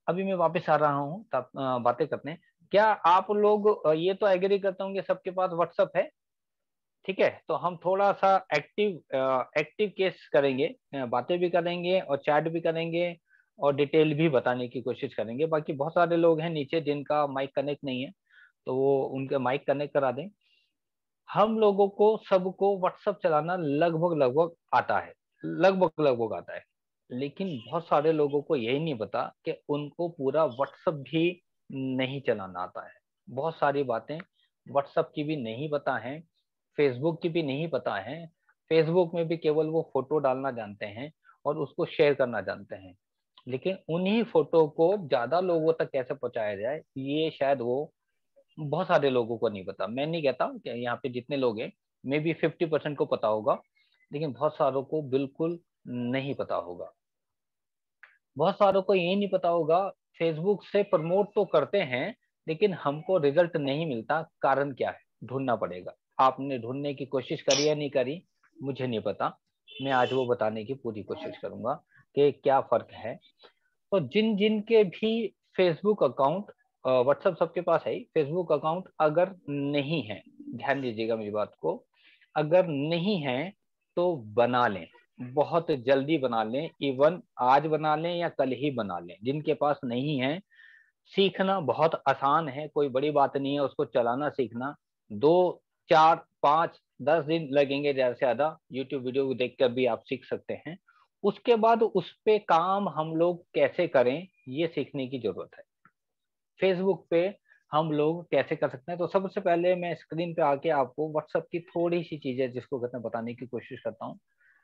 अभी मैं वापस आ रहा हूँ, तब बातें करते हैं। क्या आप लोग ये तो एग्री करते होंगे सबके पास व्हाट्सएप है? ठीक है, तो हम थोड़ा सा एक्टिव केस करेंगे, बातें भी करेंगे और चैट भी करेंगे और डिटेल भी बताने की कोशिश करेंगे। बाकी बहुत सारे लोग हैं नीचे जिनका माइक कनेक्ट नहीं है, तो वो उनके माइक कनेक्ट करा दें। हम लोगों को सबको व्हाट्सएप चलाना लगभग लगभग आता है, लगभग लगभग आता है। लेकिन बहुत सारे लोगों को यही नहीं पता कि उनको पूरा व्हाट्सएप भी नहीं चलाना आता है। बहुत सारी बातें व्हाट्सएप की भी नहीं पता है, फेसबुक की भी नहीं पता है। फेसबुक में भी केवल वो फोटो डालना जानते हैं और उसको शेयर करना जानते हैं। लेकिन उन्हीं फोटो को ज्यादा लोगों तक कैसे पहुंचाया जाए, ये शायद वो बहुत सारे लोगों को नहीं पता। मैं नहीं कहता कि यहाँ पे जितने लोग हैं मे बी 50% को पता होगा, लेकिन बहुत सारों को बिल्कुल नहीं पता होगा। बहुत सारों को ये नहीं पता होगा, फेसबुक से प्रमोट तो करते हैं लेकिन हमको रिजल्ट नहीं मिलता। कारण क्या है, ढूंढना पड़ेगा। आपने ढूंढने की कोशिश करी या नहीं करी मुझे नहीं पता, मैं आज वो बताने की पूरी कोशिश करूंगा कि क्या फर्क है। तो जिन जिन के भी फेसबुक अकाउंट, व्हाट्सएप सबके पास है, फेसबुक अकाउंट अगर नहीं है, ध्यान दीजिएगा मेरी बात को, अगर नहीं है तो बना लें, बहुत जल्दी बना लें। इवन आज बना लें या कल ही बना लें। जिनके पास नहीं है, सीखना बहुत आसान है, कोई बड़ी बात नहीं है उसको चलाना सीखना। 2 4 5 10 दिन लगेंगे ज्यादा से ज्यादा, यूट्यूब वीडियो देख कर भी आप सीख सकते हैं। उसके बाद उस पे काम हम लोग कैसे करें ये सीखने की जरूरत है। फेसबुक पे हम लोग कैसे कर सकते हैं, तो सबसे पहले मैं स्क्रीन पे आके आपको व्हाट्सएप की थोड़ी सी चीजें जिसको कहते हैं बताने की कोशिश करता हूँ।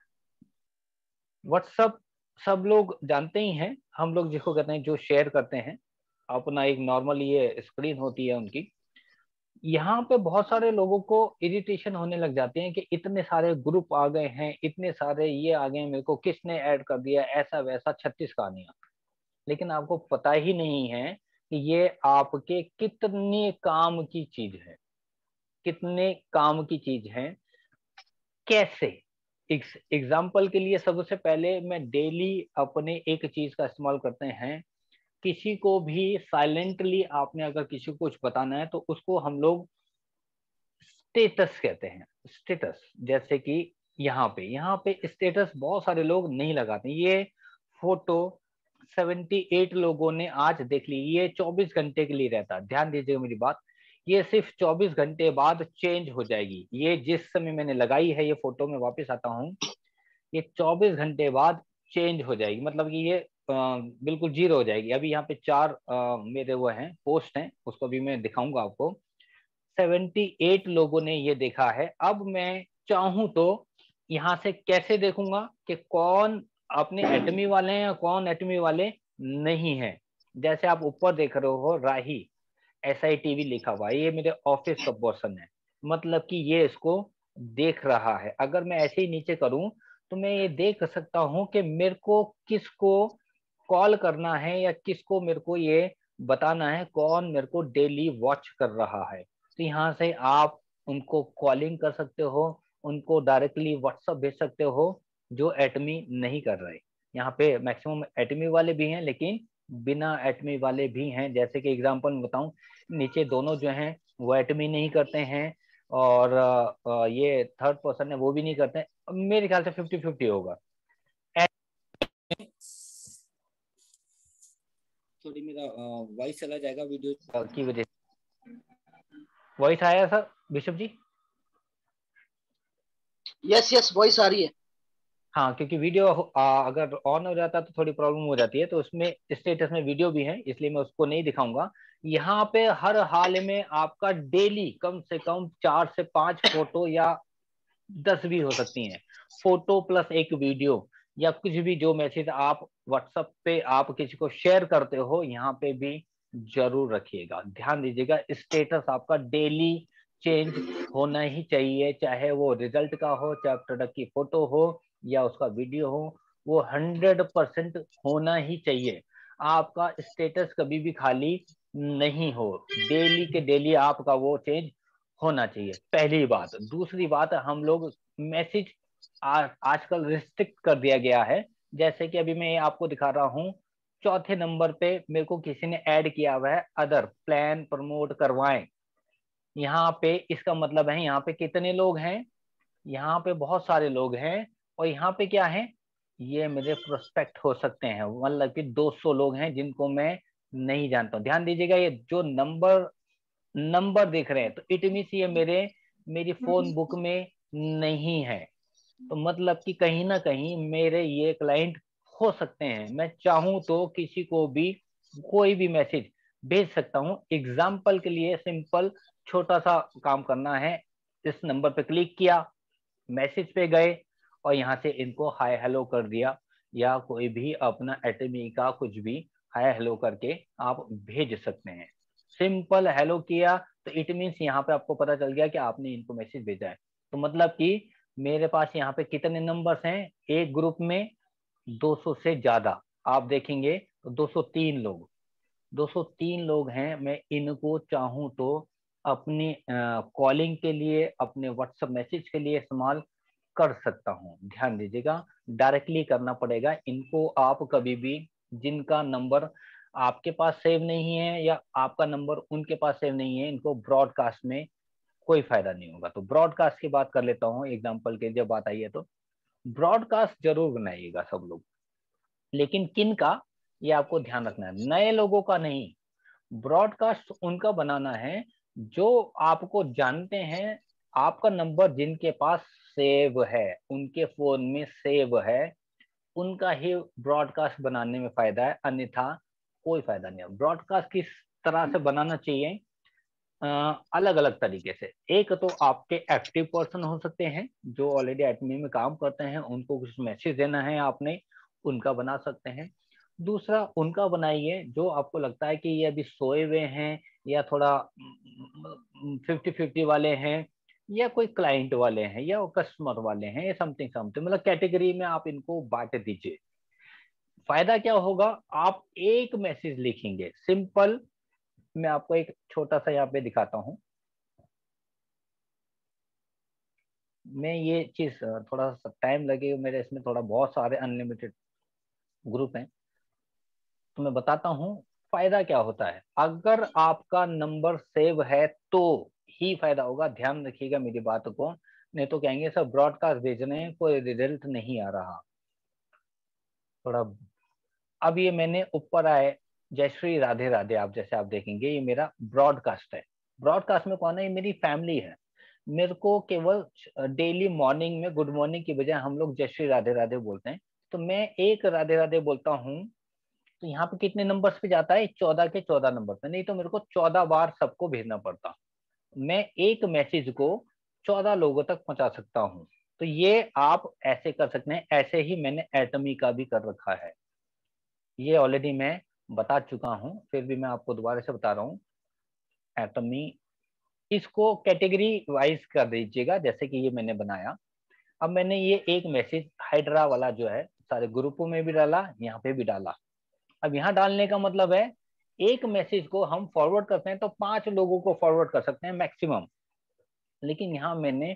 व्हाट्सएप सब लोग जानते ही हैं, हम लोग जिसको कहते हैं जो शेयर करते हैं अपना, एक नॉर्मल ये स्क्रीन होती है उनकी। यहाँ पे बहुत सारे लोगों को इरिटेशन होने लग जाते हैं कि इतने सारे ग्रुप आ गए हैं, इतने सारे ये आ गए, मेरे को किसने ऐड कर दिया, ऐसा वैसा 36 कहानियां। लेकिन आपको पता ही नहीं है कि ये आपके कितने काम की चीज है, कितने काम की चीज है। कैसे, एग्जाम्पल के लिए सबसे पहले मैं डेली अपने एक चीज का इस्तेमाल करते हैं। किसी को भी साइलेंटली आपने अगर किसी को कुछ बताना है तो उसको हम लोग स्टेटस कहते हैं। स्टेटस, जैसे कि यहाँ पे स्टेटस बहुत सारे लोग नहीं लगाते। ये फोटो 78 लोगों ने आज देख ली, ये 24 घंटे के लिए रहता है। ध्यान दीजिएगा मेरी बात, ये सिर्फ 24 घंटे बाद चेंज हो जाएगी। ये जिस समय मैंने लगाई है ये फोटो, में वापस आता हूँ, ये 24 घंटे बाद चेंज हो जाएगी। मतलब कि ये बिल्कुल जीरो हो जाएगी। अभी यहाँ पे 4 मेरे वो हैं पोस्ट हैं, उसको भी मैं दिखाऊंगा आपको। 78 लोगों ने ये देखा है। अब मैं चाहूं तो यहाँ से कैसे देखूंगा कि कौन अपने एटमी वाले हैं या कौन एटमी वाले नहीं है। जैसे आप ऊपर देख रहे हो राही SITV लिखा हुआ है, ये मेरे ऑफिस का पर्सन है, मतलब कि ये इसको देख रहा है। अगर मैं ऐसे ही नीचे करूं तो मैं ये देख सकता हूं कि मेरे को किसको कॉल करना है या किसको मेरे को ये बताना है कौन मेरे को डेली वॉच कर रहा है। तो यहाँ से आप उनको कॉलिंग कर सकते हो, उनको डायरेक्टली व्हाट्सएप भेज सकते हो जो एटमी नहीं कर रहे। यहाँ पे मैक्सिमम एटमी वाले भी हैं लेकिन बिना एटमी वाले भी हैं। जैसे कि एग्जांपल में बताऊं, नीचे दोनों जो हैं वो एटमी नहीं करते हैं और ये थर्ड पर्सन है वो भी नहीं करते हैं। मेरे ख्याल से 50-50 होगा। थोड़ी मेरा वॉइस चला जाएगा वीडियो की वजह से। वॉइस आया sir Bishop ji? Yes yes, voice आ रही है। हाँ, क्योंकि वीडियो अगर ऑन हो जाता तो थोड़ी प्रॉब्लम हो जाती है, तो उसमें स्टेटस में वीडियो भी है इसलिए मैं उसको नहीं दिखाऊंगा। यहाँ पे हर हाल में आपका डेली कम से कम 4 से 5 फोटो या 10 भी हो सकती हैं, फोटो प्लस एक वीडियो या कुछ भी जो मैसेज आप व्हाट्सएप पे आप किसी को शेयर करते हो यहाँ पे भी जरूर रखिएगा। ध्यान दीजिएगा, स्टेटस आपका डेली चेंज होना ही चाहिए, चाहे वो रिजल्ट का हो, चाहे प्रोडक्ट की फोटो हो या उसका वीडियो हो, वो 100% होना ही चाहिए। आपका स्टेटस कभी भी खाली नहीं हो, डेली के डेली आपका वो चेंज होना चाहिए, पहली बात। दूसरी बात, हम लोग मैसेज आजकल रिस्ट्रिक्ट कर दिया गया है। जैसे कि अभी मैं आपको दिखा रहा हूँ चौथे नंबर पे मेरे को किसी ने ऐड किया हुआ है अदर, प्लान प्रमोट करवाएं। यहाँ पे इसका मतलब है यहाँ पे कितने लोग हैं, यहाँ पे बहुत सारे लोग हैं। और यहाँ पे क्या है, ये मेरे प्रोस्पेक्ट हो सकते हैं, मतलब कि 200 लोग हैं जिनको मैं नहीं जानता हूँ। ध्यान दीजिएगा, ये जो नंबर नंबर दिख रहे हैं तो इट मीन्स ये मेरी फोन बुक में नहीं है। तो मतलब कि कहीं ना कहीं मेरे ये क्लाइंट हो सकते हैं। मैं चाहूं तो किसी को भी कोई भी मैसेज भेज सकता हूं। एग्जाम्पल के लिए सिंपल छोटा सा काम करना है, इस नंबर पे क्लिक किया, मैसेज पे गए और यहाँ से इनको हाय हेलो कर दिया, या कोई भी अपना एटमी का कुछ भी हाय हेलो करके आप भेज सकते हैं। सिंपल हेलो किया तो इट मीन्स यहाँ पे आपको पता चल गया कि आपने इनको मैसेज भेजा है। तो मतलब कि मेरे पास यहाँ पे कितने नंबर्स हैं, एक ग्रुप में 200 से ज्यादा। आप देखेंगे तो 203 लोग, 203 लोग हैं। मैं इनको चाहूं तो अपनी कॉलिंग के लिए, अपने व्हाट्सएप मैसेज के लिए इस्तेमाल कर सकता हूं। ध्यान दीजिएगा, डायरेक्टली करना पड़ेगा इनको। आप कभी भी जिनका नंबर आपके पास सेव नहीं है या आपका नंबर उनके पास सेव नहीं है, इनको ब्रॉडकास्ट में कोई फायदा नहीं होगा। तो ब्रॉडकास्ट की बात कर लेता हूँ एग्जाम्पल के, जब बात आई है तो ब्रॉडकास्ट जरूर बनाइएगा सब लोग, लेकिन किन का, ये आपको ध्यान रखना है, नए लोगों का नहीं। ब्रॉडकास्ट उनका बनाना है जो आपको जानते हैं, आपका नंबर जिनके पास सेव है, उनके फोन में सेव है, उनका ही ब्रॉडकास्ट बनाने में फायदा है, अन्यथा कोई फायदा नहीं है। ब्रॉडकास्ट किस तरह से बनाना चाहिए, अलग अलग तरीके से। एक तो आपके एक्टिव पर्सन हो सकते हैं जो ऑलरेडी एडमिन में काम करते हैं, उनको कुछ मैसेज देना है आपने, उनका बना सकते हैं। दूसरा उनका बनाइए जो आपको लगता है कि ये अभी सोए हुए हैं, या थोड़ा 50-50 वाले हैं, या कोई क्लाइंट वाले हैं, या कस्टमर वाले हैं, या समथिंग समथिंग, मतलब कैटेगरी में आप इनको बांट दीजिए। फायदा क्या होगा, आप एक मैसेज लिखेंगे सिंपल। मैं आपको एक छोटा सा यहाँ पे दिखाता हूँ। मैं ये चीज थोड़ा सा टाइम लगेगा मेरे इसमें, थोड़ा बहुत सारे अनलिमिटेड ग्रुप हैं, तो मैं बताता हूँ फायदा क्या होता है। अगर आपका नंबर सेव है तो ही फायदा होगा, ध्यान रखिएगा मेरी बात को। नहीं तो कहेंगे सर ब्रॉडकास्ट भेज रहे हैं, कोई रिजल्ट नहीं आ रहा। थोड़ा, अब ये मैंने ऊपर आए जय श्री राधे राधे, आप जैसे आप देखेंगे ये मेरा ब्रॉडकास्ट है। ब्रॉडकास्ट में कौन है, ये मेरी फैमिली है। मेरे को केवल डेली मॉर्निंग में गुड मॉर्निंग की बजाय हम लोग जय श्री राधे राधे बोलते हैं, तो मैं एक राधे राधे बोलता हूँ। तो यहाँ पे कितने नंबर्स पे जाता है, 14 के 14 नंबर पे, नहीं तो मेरे को 14 बार सबको भेजना पड़ता। मैं एक मैसेज को 14 लोगों तक पहुंचा सकता हूँ। तो ये आप ऐसे कर सकते हैं, ऐसे ही मैंने एटमी का भी कर रखा है। ये ऑलरेडी मैं बता चुका हूँ, फिर भी मैं आपको दोबारा से बता रहा हूँ। एटमी, इसको कैटेगरी वाइज कर दीजिएगा जैसे कि ये मैंने बनाया। अब मैंने ये एक मैसेज हाइड्रा वाला जो है सारे ग्रुपों में भी डाला, यहाँ पे भी डाला। अब यहाँ डालने का मतलब है एक मैसेज को हम फॉरवर्ड करते हैं तो 5 लोगों को फॉरवर्ड कर सकते हैं मैक्सिमम, लेकिन यहाँ मैंने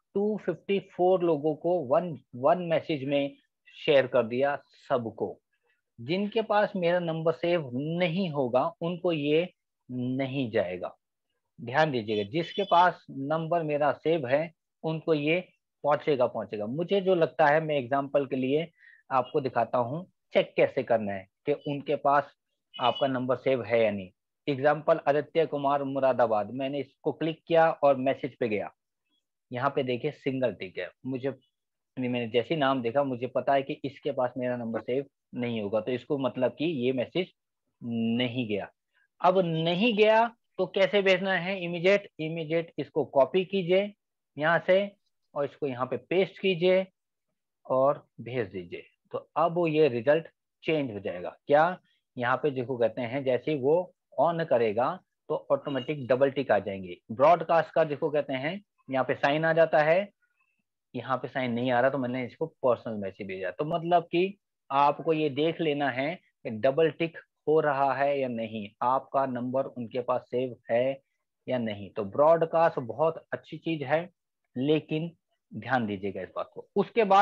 254 लोगों को वन वन मैसेज में शेयर कर दिया सबको। जिनके पास मेरा नंबर सेव नहीं होगा उनको ये नहीं जाएगा। ध्यान दीजिएगा, जिसके पास नंबर मेरा सेव है उनको ये पहुंचेगा पहुंचेगा। मुझे जो लगता है, मैं एग्जांपल के लिए आपको दिखाता हूँ चेक कैसे करना है कि उनके पास आपका नंबर सेव है या नहीं। एग्जांपल आदित्य कुमार मुरादाबाद, मैंने इसको क्लिक किया और मैसेज पे गया। यहाँ पे देखिए सिंगल टिक है, मुझे मैंने जैसे नाम देखा मुझे पता है कि इसके पास मेरा नंबर सेव नहीं होगा, तो इसको मतलब कि ये मैसेज नहीं गया। अब नहीं गया तो कैसे भेजना है, इमीडिएट इमीडिएट इसको कॉपी कीजिए यहाँ से और इसको यहाँ पे पेस्ट कीजिए और भेज दीजिए। तो अब वो ये रिजल्ट चेंज हो जाएगा। क्या, यहाँ पे देखो कहते हैं जैसे वो ऑन करेगा तो ऑटोमेटिक डबल टिक आ जाएंगे। ब्रॉडकास्ट का देखो कहते हैं यहाँ पे साइन आ जाता है, यहाँ पे साइन नहीं आ रहा तो मैंने इसको पर्सनल मैसेज भेजा। तो मतलब कि आपको ये देख लेना है कि डबल टिक हो रहा है या नहीं, आपका नंबर उनके पास सेव है या नहीं। तो ब्रॉडकास्ट बहुत अच्छी चीज है, लेकिन ध्यान दीजिएगा इस बात को। उसके बाद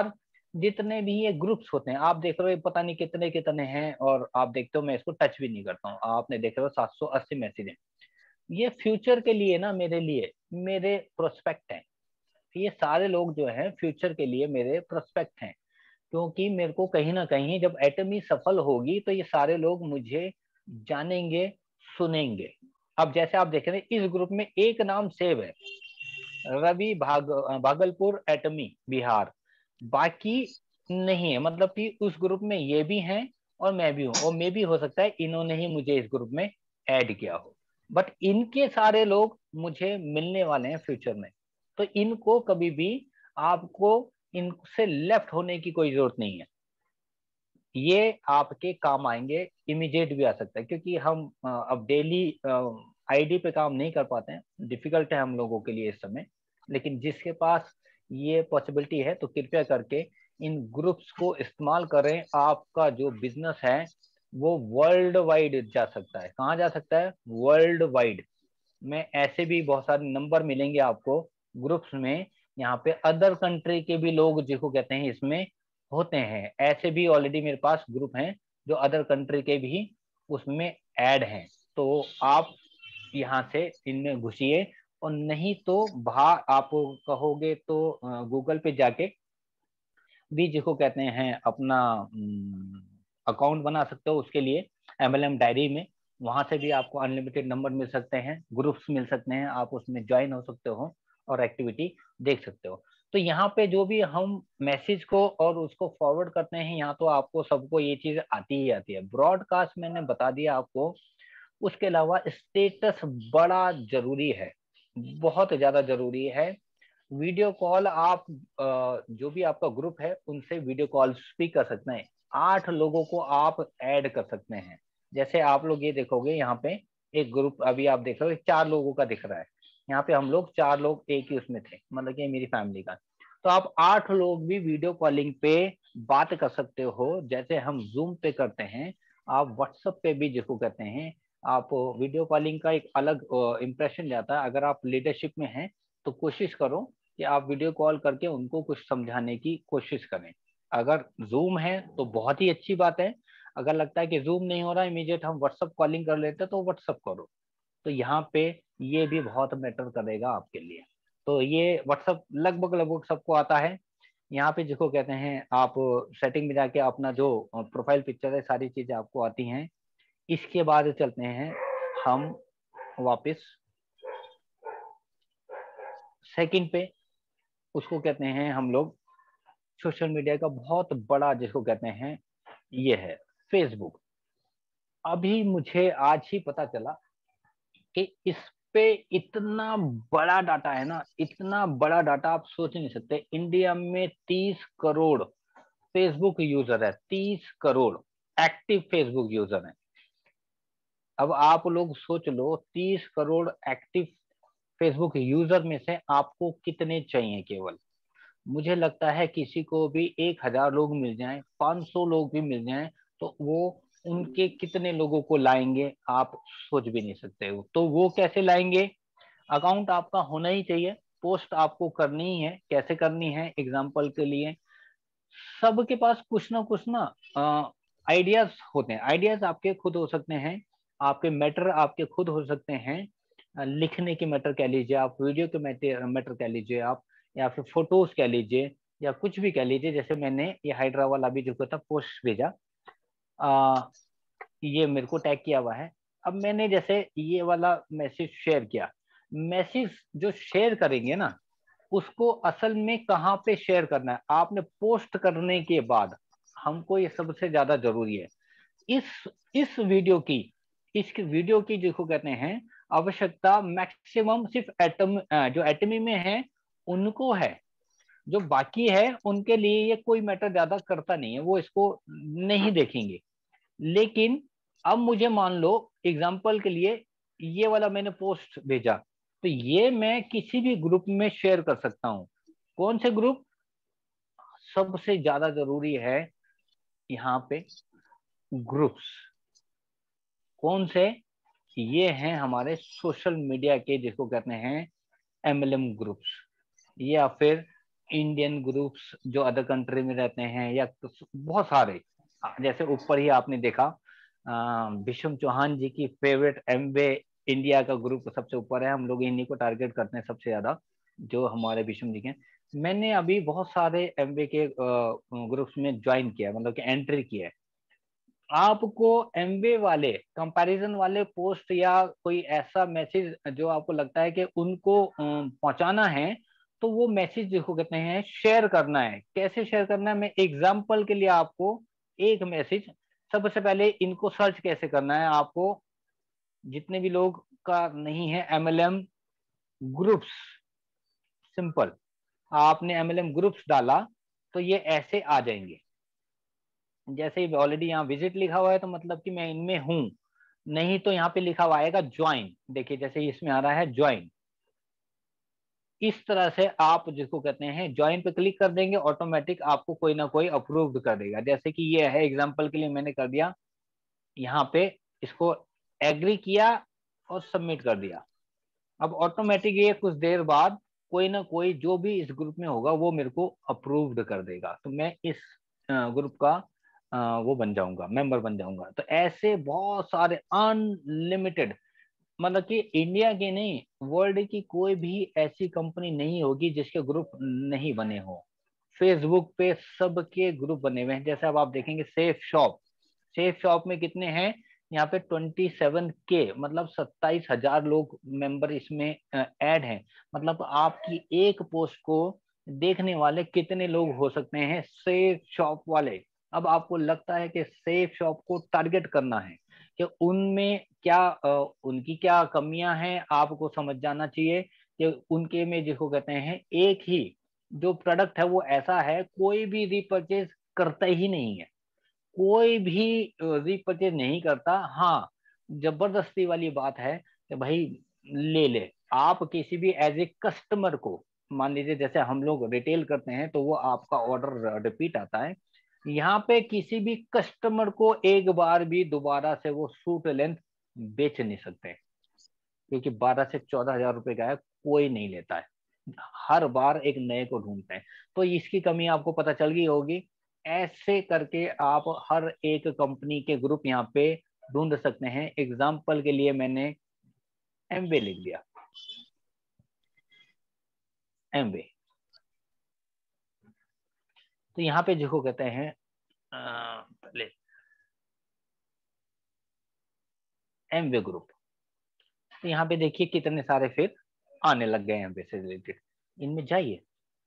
जितने भी ये ग्रुप्स होते हैं, आप देख रहे हो पता नहीं कितने कितने हैं, और आप देखते हो मैं इसको टच भी नहीं करता हूँ, आपने देख रहे हो 780 मैसेज है। ये फ्यूचर के लिए ना, मेरे लिए मेरे प्रोस्पेक्ट हैं। ये सारे लोग जो हैं फ्यूचर के लिए मेरे प्रोस्पेक्ट हैं, क्योंकि मेरे को कहीं ना कहीं जब एटमी सफल होगी तो ये सारे लोग मुझे जानेंगे, सुनेंगे। अब जैसे आप देख रहे हैं इस ग्रुप में एक नाम सेव है, रवि भागलपुर एटमी बिहार, बाकी नहीं है। मतलब कि उस ग्रुप में ये भी हैं और मैं भी हूँ, और मे भी हो सकता है इन्होंने ही मुझे इस ग्रुप में ऐड किया हो, बट इनके सारे लोग मुझे मिलने वाले हैं फ्यूचर में। तो इनको कभी भी, आपको इनसे लेफ्ट होने की कोई जरूरत नहीं है। ये आपके काम आएंगे, इमीडिएट भी आ सकता है, क्योंकि हम अब डेली आईडी पे काम नहीं कर पाते हैं, डिफिकल्ट है हम लोगों के लिए इस समय। लेकिन जिसके पास ये पॉसिबिलिटी है तो कृपया करके इन ग्रुप्स को इस्तेमाल करें। आपका जो बिजनेस है वो वर्ल्ड वाइड जा सकता है। कहाँ जा सकता है? वर्ल्ड वाइड में। ऐसे भी बहुत सारे नंबर मिलेंगे आपको ग्रुप्स में, यहाँ पे अदर कंट्री के भी लोग जिसको कहते हैं इसमें होते हैं। ऐसे भी ऑलरेडी मेरे पास ग्रुप हैं जो अदर कंट्री के भी उसमें ऐड हैं। तो आप यहाँ से इनमें घुसिए, और नहीं तो बाहर आप कहोगे तो गूगल पे जाके भी जिसको कहते हैं अपना अकाउंट बना सकते हो उसके लिए, MLM डायरी में। वहां से भी आपको अनलिमिटेड नंबर मिल सकते हैं, ग्रुप्स मिल सकते हैं, आप उसमें ज्वाइन हो सकते हो और एक्टिविटी देख सकते हो। तो यहाँ पे जो भी हम मैसेज को और उसको फॉरवर्ड करते हैं, यहाँ तो आपको सबको ये चीज आती ही आती है। ब्रॉडकास्ट मैंने बता दिया आपको, उसके अलावा स्टेटस बड़ा जरूरी है, बहुत ज्यादा जरूरी है। वीडियो कॉल आप जो भी आपका ग्रुप है उनसे वीडियो कॉल भी कर सकते हैं। 8 लोगों को आप ऐड कर सकते हैं। जैसे आप लोग ये देखोगे यहाँ पे एक ग्रुप अभी आप देख रहे हो 4 लोगों का दिख रहा है। यहाँ पे हम लोग 4 लोग एक ही उसमें थे, मतलब कि मेरी फैमिली का। तो आप 8 लोग भी वीडियो कॉलिंग पे बात कर सकते हो, जैसे हम जूम पे करते हैं। आप व्हाट्सएप पे भी जिसको कहते हैं, आप वीडियो कॉलिंग का एक अलग इंप्रेशन जाता है। अगर आप लीडरशिप में हैं तो कोशिश करो कि आप वीडियो कॉल करके उनको कुछ समझाने की कोशिश करें। अगर जूम है तो बहुत ही अच्छी बात है। अगर लगता है कि जूम नहीं हो रहा, इमीडिएट हम व्हाट्सअप कॉलिंग कर लेते हैं, तो व्हाट्सअप करो। तो यहाँ पे ये भी बहुत मैटर करेगा आपके लिए। तो ये व्हाट्सअप लगभग लगभग सबको आता है। यहाँ पे जिसको कहते हैं आप सेटिंग में जाके अपना जो प्रोफाइल पिक्चर है सारी चीजें आपको आती हैं। इसके बाद चलते हैं हम वापस सेकंड पे। उसको कहते हैं हम लोग सोशल मीडिया का बहुत बड़ा जिसको कहते हैं ये है फेसबुक। अभी मुझे आज ही पता चला कि इस पे इतना बड़ा डाटा है ना, इतना बड़ा डाटा आप सोच नहीं सकते। इंडिया में 30 करोड़ फेसबुक यूजर है, 30 करोड़ एक्टिव फेसबुक यूजर है। अब आप लोग सोच लो 30 करोड़ एक्टिव फेसबुक यूजर में से आपको कितने चाहिए केवल। मुझे लगता है किसी को भी 1,000 लोग मिल जाएं, 500 लोग भी मिल जाएं, तो वो उनके कितने लोगों को लाएंगे आप सोच भी नहीं सकते हो। तो वो कैसे लाएंगे? अकाउंट आपका होना ही चाहिए, पोस्ट आपको करनी ही है। कैसे करनी है? एग्जाम्पल के लिए सबके पास कुछ ना आइडियाज होते हैं। आइडियाज आपके खुद हो सकते हैं, आपके मैटर आपके खुद हो सकते हैं। लिखने के मैटर कह लीजिए आप, वीडियो के मैटर कह लीजिए आप, या फिर फोटोज कह लीजिए, या कुछ भी कह लीजिए। जैसे मैंने ये हाइड्रा वाला भी जो था पोस्ट भेजा, ये मेरे को टैग किया हुआ है। अब मैंने जैसे ये वाला मैसेज शेयर किया, मैसेज जो शेयर करेंगे ना उसको असल में कहाँ पे शेयर करना है, आपने पोस्ट करने के बाद। हमको ये सबसे ज्यादा जरूरी है। इस इस वीडियो की जिसको कहते हैं आवश्यकता मैक्सिमम सिर्फ एटम जो एटमी में है उनको है। जो बाकी है उनके लिए ये कोई मैटर ज्यादा करता नहीं है, वो इसको नहीं देखेंगे। लेकिन अब मुझे मान लो एग्जाम्पल के लिए ये वाला मैंने पोस्ट भेजा, तो ये मैं किसी भी ग्रुप में शेयर कर सकता हूँ। कौन से ग्रुप? सबसे ज्यादा जरूरी है यहाँ पे ग्रुप्स। कौन से? ये हैं हमारे सोशल मीडिया के जिसको कहते हैं MLM ग्रुप्स, या फिर इंडियन ग्रुप्स जो अदर कंट्री में रहते हैं, या बहुत सारे, जैसे ऊपर ही आपने देखा विषम चौहान जी की फेवरेट एमवे इंडिया का ग्रुप सबसे ऊपर है। हम लोग इन्हीं को टारगेट करते हैं सबसे ज्यादा, जो हमारे विषम जी के। मैंने अभी बहुत सारे एमवे के ग्रुप्स में ज्वाइन किया, मतलब कि एंट्री किया है। आपको एमवे वाले कंपैरिजन वाले पोस्ट या कोई ऐसा मैसेज जो आपको लगता है कि उनको पहुंचाना है, तो वो मैसेज जिसको कहते हैं शेयर करना है। कैसे शेयर करना है, मैं एग्जांपल के लिए आपको एक मैसेज, सबसे पहले इनको सर्च कैसे करना है। आपको जितने भी लोग का नहीं है एमएलएम ग्रुप्स, सिंपल आपने एमएलएम ग्रुप्स डाला तो ये ऐसे आ जाएंगे। जैसे ही ऑलरेडी यहाँ विजिट लिखा हुआ है तो मतलब कि मैं इनमें हूं, नहीं तो यहाँ पे लिखा हुआ आएगा ज्वाइन। देखिए जैसे इसमें आ रहा है ज्वाइन, इस तरह से आप जिसको कहते हैं ज्वाइन पे क्लिक कर देंगे, ऑटोमेटिक आपको कोई ना कोई अप्रूव्ड कर देगा। जैसे कि ये है एग्जांपल के लिए मैंने कर दिया यहाँ पे, इसको एग्री किया और सबमिट कर दिया। अब ऑटोमेटिक ये कुछ देर बाद कोई ना कोई जो भी इस ग्रुप में होगा वो मेरे को अप्रूव्ड कर देगा, तो मैं इस ग्रुप का वो बन जाऊंगा, मेंबर बन जाऊंगा। तो ऐसे बहुत सारे अनलिमिटेड, मतलब कि इंडिया की नहीं, वर्ल्ड की कोई भी ऐसी कंपनी नहीं होगी जिसके ग्रुप नहीं बने हो। फेसबुक पे सबके ग्रुप बने हुए हैं। जैसे अब आप देखेंगे सेफ शॉप, सेफ शॉप में कितने हैं यहाँ पे 27K, मतलब 27,000 लोग मेंबर इसमें ऐड हैं। मतलब आपकी एक पोस्ट को देखने वाले कितने लोग हो सकते हैं, सेफ शॉप वाले। अब आपको लगता है कि सेफ शॉप को टारगेट करना है कि उनमें क्या उनकी क्या कमियां हैं, आपको समझ जाना चाहिए कि उनके में जिसको कहते हैं एक ही जो प्रोडक्ट है वो ऐसा है कोई भी रिपर्चेज करता ही नहीं है, कोई भी रिपर्चेज नहीं करता। हाँ, जबरदस्ती वाली बात है कि भाई ले ले। आप किसी भी एज ए कस्टमर को, मान लीजिए जैसे हम लोग रिटेल करते हैं तो वो आपका ऑर्डर रिपीट आता है, यहाँ पे किसी भी कस्टमर को एक बार भी दोबारा से वो सूट लेंथ बेच नहीं सकते, क्योंकि 12 से 14 हजार रुपए का है, कोई नहीं लेता है, हर बार एक नए को ढूंढते हैं। तो इसकी कमी आपको पता चल गई होगी। ऐसे करके आप हर एक कंपनी के ग्रुप यहाँ पे ढूंढ सकते हैं। एग्जाम्पल के लिए मैंने एमवे लिख दिया, एमवे। तो यहाँ पे जिसको कहते हैं पहले एमवे ग्रुप, तो यहाँ पे देखिए कितने सारे फिर आने लग गए एमवे से रिलेटेड। इनमें जाइए।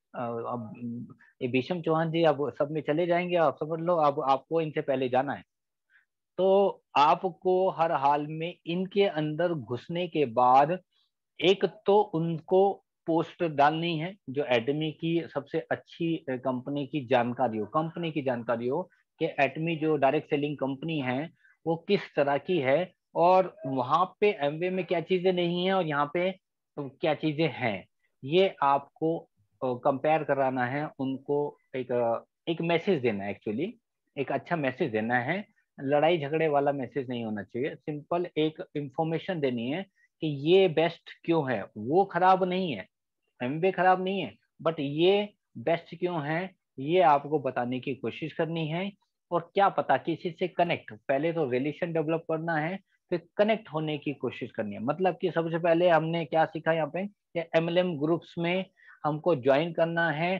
अब ये भीषम चौहान जी अब सब में चले जाएंगे, आप समझ लो। अब आपको इनसे पहले जाना है, तो आपको हर हाल में इनके अंदर घुसने के बाद एक तो उनको पोस्ट डालनी है जो एटमी की सबसे अच्छी कंपनी की जानकारी हो, कंपनी की जानकारी हो कि एटमी जो डायरेक्ट सेलिंग कंपनी है वो किस तरह की है, और वहां पे एमवे में क्या चीजें नहीं है और यहाँ पे क्या चीजें हैं, ये आपको कंपेयर कराना है उनको। एक एक मैसेज देना है, एक्चुअली एक अच्छा मैसेज देना है। लड़ाई झगड़े वाला मैसेज नहीं होना चाहिए, सिंपल एक इंफॉर्मेशन देनी है कि ये बेस्ट क्यों है। वो खराब नहीं है, एमबे खराब नहीं है, बट ये बेस्ट क्यों है ये आपको बताने की कोशिश करनी है। और क्या पता किसी से कनेक्ट, पहले तो रिलेशन डेवलप करना है, फिर कनेक्ट होने की कोशिश करनी है। मतलब कि सबसे पहले हमने क्या सीखा यहाँ पे, एमएलएम ग्रुप्स में हमको ज्वाइन करना है,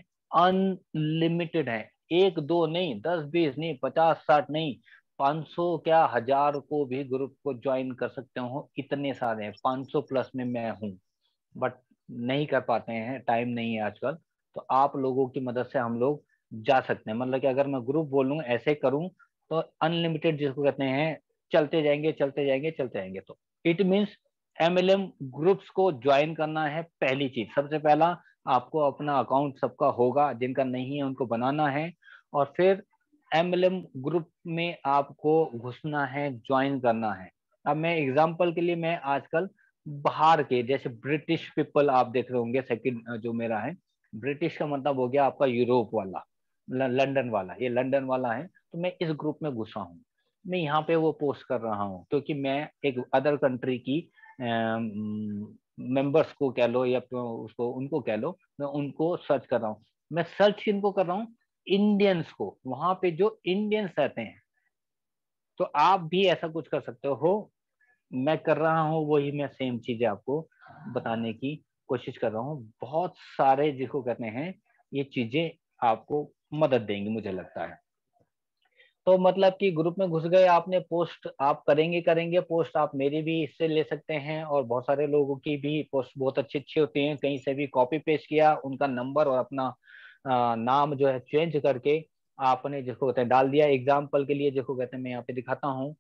अनलिमिटेड है, एक दो नहीं, 10 20 नहीं, 50 60 नहीं, 500 क्या 1000 को भी ग्रुप को ज्वाइन कर सकते हो। इतने सारे हैं, 500 प्लस में मैं हूँ, बट नहीं कर पाते हैं, टाइम नहीं है आजकल। तो आप लोगों की मदद से हम लोग जा सकते हैं। मतलब कि अगर मैं ग्रुप बोलूँ ऐसे करूँ तो अनलिमिटेड जिसको कहते हैं, चलते जाएंगे चलते जाएंगे चलते जाएंगे। तो इट मीन्स एमएलएम ग्रुप्स को ज्वाइन करना है। पहली चीज, सबसे पहला आपको अपना अकाउंट सबका होगा, जिनका नहीं है उनको बनाना है, और फिर एमएलएम ग्रुप में आपको घुसना है, ज्वाइन करना है। अब मैं एग्जांपल के लिए, मैं आजकल बाहर के जैसे ब्रिटिश पीपल आप देख रहे होंगे, सेकंड जो मेरा है, ब्रिटिश का मतलब हो गया आपका यूरोप वाला, लंदन वाला, ये लंदन वाला है। तो मैं इस ग्रुप में घुसा हूँ, मैं यहाँ पे वो पोस्ट कर रहा हूँ क्योंकि मैं एक अदर कंट्री की मेंबर्स को कह लो या उसको उनको कह लो, मैं उनको सर्च कर रहा हूँ। मैं सर्च किनको कर रहा हूँ, इंडियंस को, वहां पे जो इंडियंस रहते हैं। तो आप भी ऐसा कुछ कर सकते हो, मैं कर रहा हूँ वही, मैं सेम चीजें आपको बताने की कोशिश कर रहा हूँ। बहुत सारे जिसको कहते हैं ये चीजें आपको मदद देंगी मुझे लगता है। तो मतलब कि ग्रुप में घुस गए आपने, पोस्ट आप करेंगे करेंगे पोस्ट, आप मेरी भी इससे ले सकते हैं, और बहुत सारे लोगों की भी पोस्ट बहुत अच्छी अच्छी होती हैं, कहीं से भी कॉपी पेस्ट किया, उनका नंबर और अपना नाम जो है चेंज करके आपने जिसको कहते हैं डाल दिया। एग्जाम्पल के लिए जिसको कहते हैं मैं यहाँ पे दिखाता हूँ,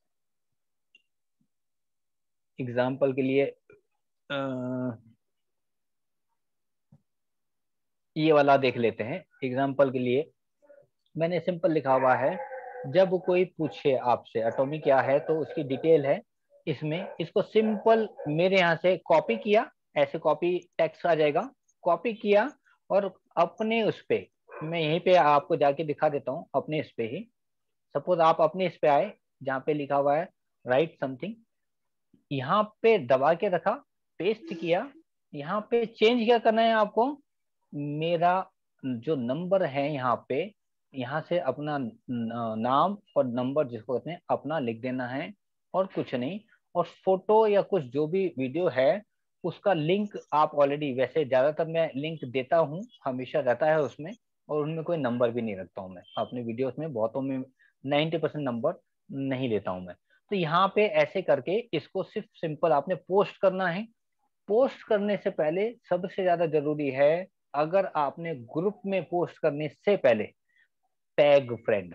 एग्जाम्पल के लिए ये वाला देख लेते हैं। एग्जाम्पल के लिए मैंने सिंपल लिखा हुआ है, जब कोई पूछे आपसे एटॉमिक क्या है तो उसकी डिटेल है इसमें, इसको सिंपल मेरे यहाँ से कॉपी किया, ऐसे कॉपी टेक्स्ट आ जाएगा, कॉपी किया और अपने उस पे, मैं यहीं पे आपको जाके दिखा देता हूँ अपने इस पे ही। सपोज आप अपने इस पे आए जहाँ पे लिखा हुआ है राइट समथिंग, यहाँ पे दबा के रखा, पेस्ट किया, यहाँ पे चेंज क्या करना है आपको, मेरा जो नंबर है यहाँ पे, यहाँ से अपना नाम और नंबर जिसको कहते हैं अपना लिख देना है, और कुछ नहीं। और फोटो या कुछ जो भी वीडियो है उसका लिंक आप ऑलरेडी, वैसे ज्यादातर मैं लिंक देता हूँ, हमेशा रहता है उसमें, और उनमें कोई नंबर भी नहीं रखता हूँ मैं अपने वीडियोस में, बहुतों में 90% नंबर नहीं देता हूँ मैं। तो यहाँ पे ऐसे करके इसको सिर्फ सिंपल आपने पोस्ट करना है। पोस्ट करने से पहले सबसे ज्यादा जरूरी है, अगर आपने ग्रुप में पोस्ट करने से पहले टैग फ्रेंड।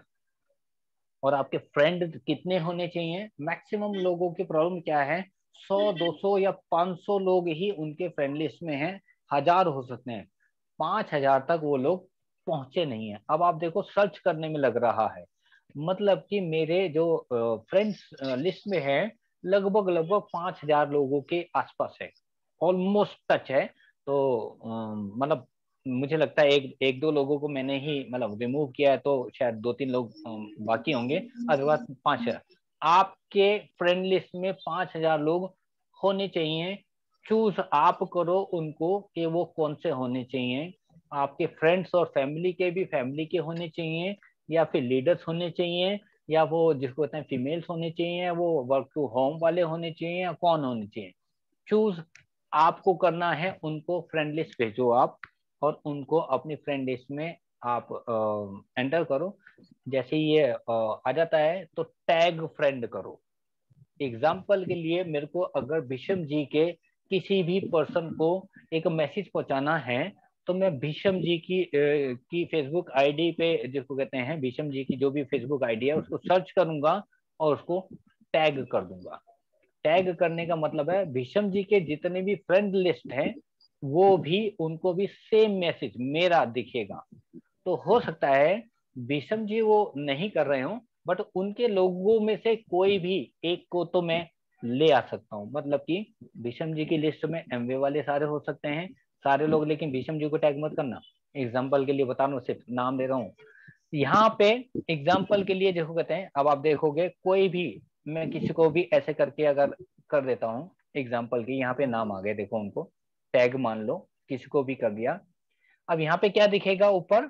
और आपके फ्रेंड कितने होने चाहिए, मैक्सिमम लोगों की प्रॉब्लम क्या है, 100 200 या 500 लोग ही उनके फ्रेंड लिस्ट में हैं, 1000 हो सकते हैं, 5000 तक वो लोग पहुंचे नहीं है। अब आप देखो सर्च करने में लग रहा है, मतलब कि मेरे जो फ्रेंड्स लिस्ट में है लगभग लगभग 5000 लोगों के आसपास है, ऑलमोस्ट टच है। तो मतलब मुझे लगता है एक एक दो लोगों को मैंने ही मतलब रिमूव किया है, तो शायद 2 3 लोग बाकी होंगे, अदरवाइज 5000। आपके फ्रेंड लिस्ट में 5000 लोग होने चाहिए। चूज आप करो उनको कि वो कौन से होने चाहिए, आपके फ्रेंड्स और फैमिली के भी, फैमिली के होने चाहिए, या फिर लीडर्स होने चाहिए, या वो जिसको कहते हैं फीमेल्स होने चाहिए, वो वर्क टू होम वाले होने चाहिए, या कौन होने चाहिए। चूज आपको करना है, उनको फ्रेंड लिस्ट भेजो आप, और उनको अपनी फ्रेंड लिस्ट में आप एंटर करो। जैसे ये आ जाता है तो टैग फ्रेंड करो। एग्जाम्पल के लिए मेरे को अगर भीष्म जी के किसी भी पर्सन को एक मैसेज पहुंचाना है, तो मैं भीष्म जी की फेसबुक आईडी पे, जिसको कहते हैं भीष्म जी की जो भी फेसबुक आईडी है उसको सर्च करूंगा और उसको टैग कर दूंगा। टैग करने का मतलब है भीष्म जी के जितने भी फ्रेंड लिस्ट हैं वो भी, उनको भी सेम मैसेज मेरा दिखेगा। तो हो सकता है भीष्म जी वो नहीं कर रहे हो, बट उनके लोगों में से कोई भी एक को तो मैं ले आ सकता हूँ। मतलब कि भीष्म जी की लिस्ट में एमवे वाले सारे हो सकते हैं, सारे लोग, लेकिन भीष्म जी को टैग मत करना। एग्जाम्पल के लिए बता रहा हूँ, सिर्फ नाम ले रहा हूँ यहाँ पे। एग्जाम्पल के लिए जिसको कहते हैं, अब आप देखोगे कोई भी, मैं किसी को भी ऐसे करके अगर कर देता हूँ एग्जाम्पल की, यहाँ पे नाम आ गए देखो, उनको टैग मान लो, किसी को भी कर दिया। अब यहाँ पे क्या दिखेगा ऊपर,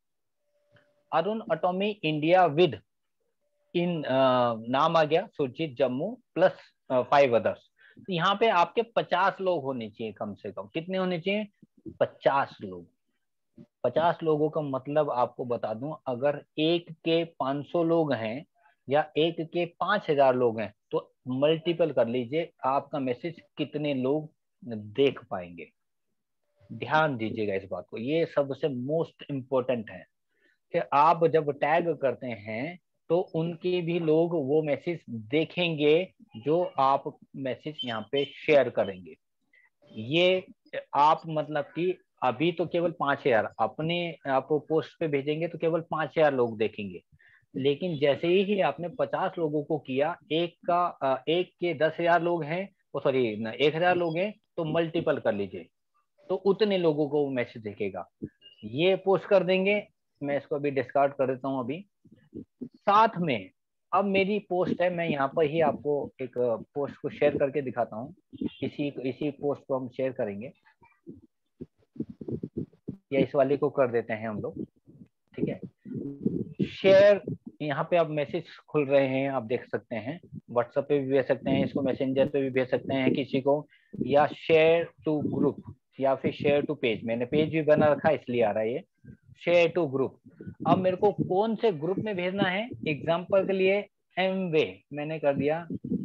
Arun Atomy India with in नाम आ गया, सुरजीत जम्मू प्लस 5 अदर्स। तो यहाँ पे आपके 50 लोग होने चाहिए, कम से कम कितने होने चाहिए, 50 लोग। 50 लोगों का मतलब आपको बता दूं, अगर एक के 500 लोग हैं या एक के 5000 लोग हैं, तो मल्टीपल कर लीजिए आपका मैसेज कितने लोग देख पाएंगे। ध्यान दीजिएगा इस बात को, ये सबसे मोस्ट इम्पोर्टेंट है कि आप जब टैग करते हैं तो उनके भी लोग वो मैसेज देखेंगे जो आप मैसेज यहाँ पे शेयर करेंगे। ये आप मतलब कि अभी तो केवल 5000 अपने आप पोस्ट पे भेजेंगे तो केवल 5000 लोग देखेंगे, लेकिन जैसे ही आपने 50 लोगों को किया, एक के 10,000 लोग हैं, वो सॉरी 1000 लोग हैं, तो मल्टीपल कर लीजिए, तो उतने लोगों को मैसेज दिखेगा। ये पोस्ट कर देंगे, मैं इसको अभी डिस्कार्ड कर देता हूँ अभी। साथ में अब मेरी पोस्ट है, मैं यहाँ पर ही आपको एक पोस्ट को शेयर करके दिखाता हूँ, इसी इसी पोस्ट को हम शेयर करेंगे। या इस वाले को कर देते हैं हम लोग, ठीक है। शेयर, यहाँ पे आप मैसेज खुल रहे हैं, आप देख सकते हैं, व्हाट्सएप पे भी भेज सकते हैं इसको, मैसेंजर पे भी भेज सकते हैं किसी को, या शेयर टू ग्रुप या फिर शेयर टू पेज। मैंने पेज भी बना रखा है इसलिए आ रहा है ये शेयर टू ग्रुप। अब मेरे को कौन से ग्रुप में भेजना है, एग्जाम्पल के लिए एमवे मैंने कर दिया।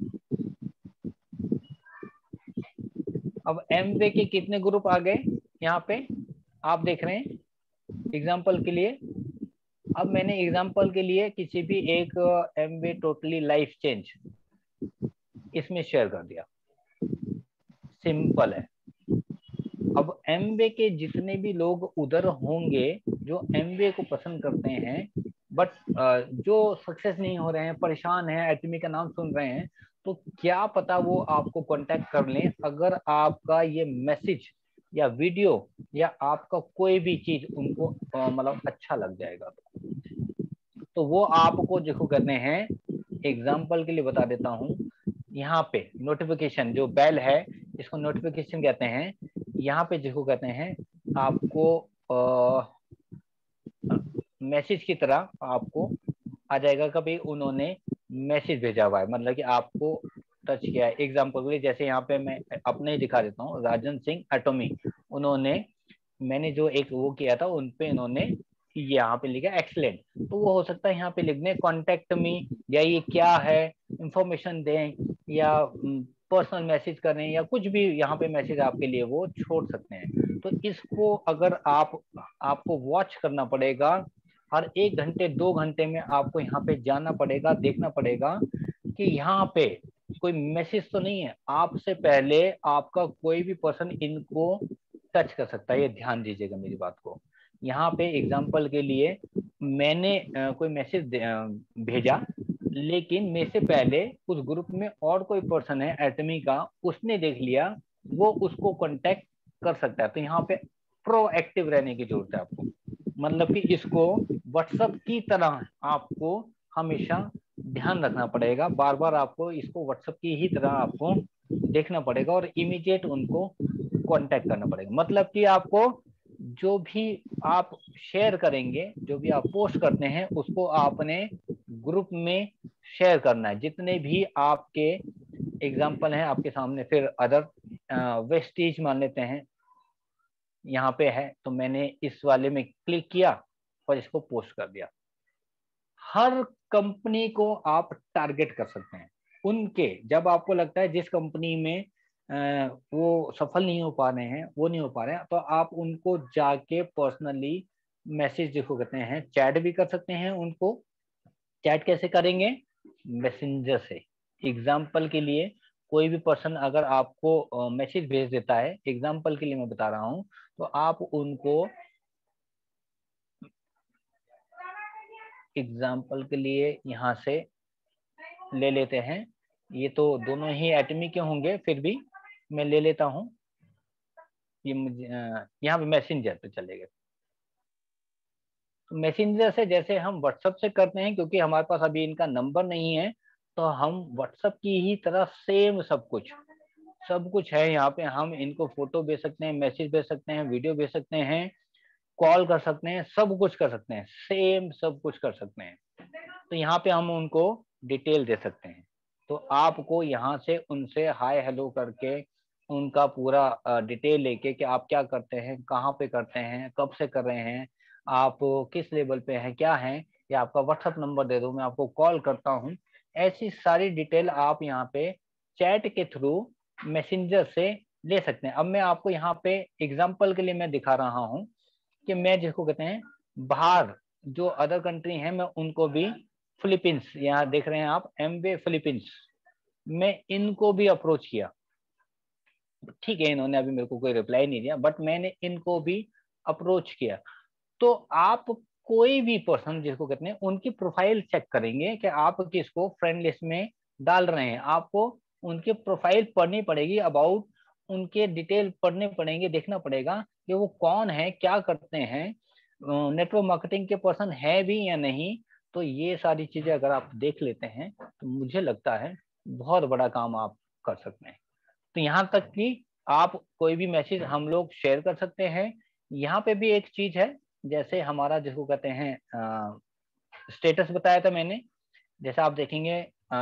अब एमवे के कितने ग्रुप आ गए यहाँ पे आप देख रहे हैं एग्जाम्पल के लिए। अब मैंने एग्जाम्पल के लिए किसी भी एक एमवे टोटली लाइफ चेंज इसमें शेयर कर दिया, सिंपल है। अब एमवे के जितने भी लोग उधर होंगे जो एमवे को पसंद करते हैं बट जो सक्सेस नहीं हो रहे हैं, परेशान हैं, एटमी का नाम सुन रहे हैं, तो क्या पता वो आपको कांटेक्ट कर लें अगर आपका ये मैसेज या वीडियो या आपका कोई भी चीज उनको मतलब अच्छा लग जाएगा। तो वो आपको देखो करने हैं, एग्जाम्पल के लिए बता देता हूँ, यहाँ पे नोटिफिकेशन जो बेल है इसको नोटिफिकेशन कहते हैं। यहाँ पे देखो कहते हैं आपको मैसेज की तरह आपको आ जाएगा कभी उन्होंने मैसेज भेजा हुआ है, मतलब कि आपको टच किया है। एग्जाम्पल के लिए जैसे यहाँ पे मैं अपने ही दिखा देता हूँ, राजन सिंह एटॉमी, उन्होंने मैंने जो एक वो किया था उन पे इन्होंने यहाँ पे लिखा एक्सलेंट, तो वो हो सकता है यहाँ पे लिख दें कॉन्टेक्ट मी, या ये क्या है इंफॉर्मेशन दें, या पर्सनल मैसेज करें, या कुछ भी यहाँ पे मैसेज आपके लिए वो छोड़ सकते हैं। तो इसको अगर आपको वॉच करना पड़ेगा, हर 1 घंटे 2 घंटे में आपको यहाँ पे जाना पड़ेगा, देखना पड़ेगा कि यहाँ पे कोई मैसेज तो नहीं है, आपसे पहले आपका कोई भी पर्सन इनको टच कर सकता है। ये ध्यान दीजिएगा मेरी बात को। यहाँ पे एग्जाम्पल के लिए मैंने कोई मैसेज भेजा, लेकिन मेरे से पहले उस ग्रुप में और कोई पर्सन है एटमी का, उसने देख लिया, वो उसको कांटेक्ट कर सकता है। तो यहाँ पे प्रोएक्टिव रहने की जरूरत है आपको, मतलब कि इसको व्हाट्सएप की तरह आपको हमेशा ध्यान रखना पड़ेगा, बार बार आपको इसको व्हाट्सएप की ही तरह आपको देखना पड़ेगा और इमीडिएट उनको कांटेक्ट करना पड़ेगा। मतलब कि आपको जो भी आप शेयर करेंगे, जो भी आप पोस्ट करते हैं, उसको आपने ग्रुप में शेयर करना है। जितने भी आपके एग्जाम्पल हैं आपके सामने, फिर अदर वेस्टीज मान लेते हैं, यहाँ पे है तो मैंने इस वाले में क्लिक किया और इसको पोस्ट कर दिया। हर कंपनी को आप टारगेट कर सकते हैं उनके, जब आपको लगता है जिस कंपनी में वो सफल नहीं हो पा रहे हैं, वो नहीं हो पा रहे हैं, तो आप उनको जाके पर्सनली मैसेज जिसको कहते हैं चैट भी कर सकते हैं उनको। चैट कैसे करेंगे, मैसेंजर से। एग्जाम्पल के लिए कोई भी पर्सन अगर आपको मैसेज भेज देता है, एग्जाम्पल के लिए मैं बता रहा हूँ, तो आप उनको एग्जाम्पल के लिए यहाँ से ले लेते हैं, ये तो दोनों ही एटमी के होंगे, फिर भी मैं ले लेता हूँ ये मुझे यहाँ पे मैसेंजर पे चले गए। तो मैसेंजर से जैसे हम व्हाट्सएप से करते हैं, क्योंकि हमारे पास अभी इनका नंबर नहीं है, तो हम व्हाट्सएप की ही तरह सेम सब कुछ है यहाँ पे। हम इनको फोटो भेज सकते हैं, मैसेज भेज सकते हैं, वीडियो भेज सकते हैं, कॉल कर सकते हैं, सब कुछ कर सकते हैं, सेम सब कुछ कर सकते हैं। तो यहाँ पे हम उनको डिटेल दे सकते हैं। तो आपको यहाँ से उनसे हाय हेलो करके उनका पूरा डिटेल लेके कि आप क्या करते हैं, कहाँ पे करते हैं, कब से कर रहे हैं, आप किस लेवल पे हैं, क्या हैं, या आपका व्हाट्सएप नंबर दे दो, मैं आपको कॉल करता हूँ। ऐसी सारी डिटेल आप यहाँ पे चैट के थ्रू मैसेंजर से ले सकते हैं। अब मैं आपको यहाँ पे एग्जाम्पल के लिए मैं दिखा रहा हूँ कि मैं जिसको कहते हैं बाहर जो अदर कंट्री है, मैं उनको भी, फिलीपींस यहाँ देख रहे हैं आप, एमवे फिलीपींस, मैं इनको भी अप्रोच किया। ठीक है, इन्होंने अभी मेरे को कोई रिप्लाई नहीं दिया, बट मैंने इनको भी अप्रोच किया। तो आप कोई भी पर्सन जिसको कहते हैं उनकी प्रोफाइल चेक करेंगे कि आप किसको फ्रेंड लिस्ट में डाल रहे हैं। आपको उनकी प्रोफाइल पढ़नी पड़ेगी, अबाउट उनके डिटेल पढ़ने पड़ेंगे, देखना पड़ेगा कि वो कौन है, क्या करते हैं, नेटवर्क मार्केटिंग के पर्सन है भी या नहीं। तो ये सारी चीजें अगर आप देख लेते हैं तो मुझे लगता है बहुत बड़ा काम आप कर सकते हैं। तो यहाँ तक कि आप कोई भी मैसेज हम लोग शेयर कर सकते हैं, यहाँ पे भी एक चीज है, जैसे हमारा जिसको कहते हैं स्टेटस बताया था मैंने, जैसे आप देखेंगे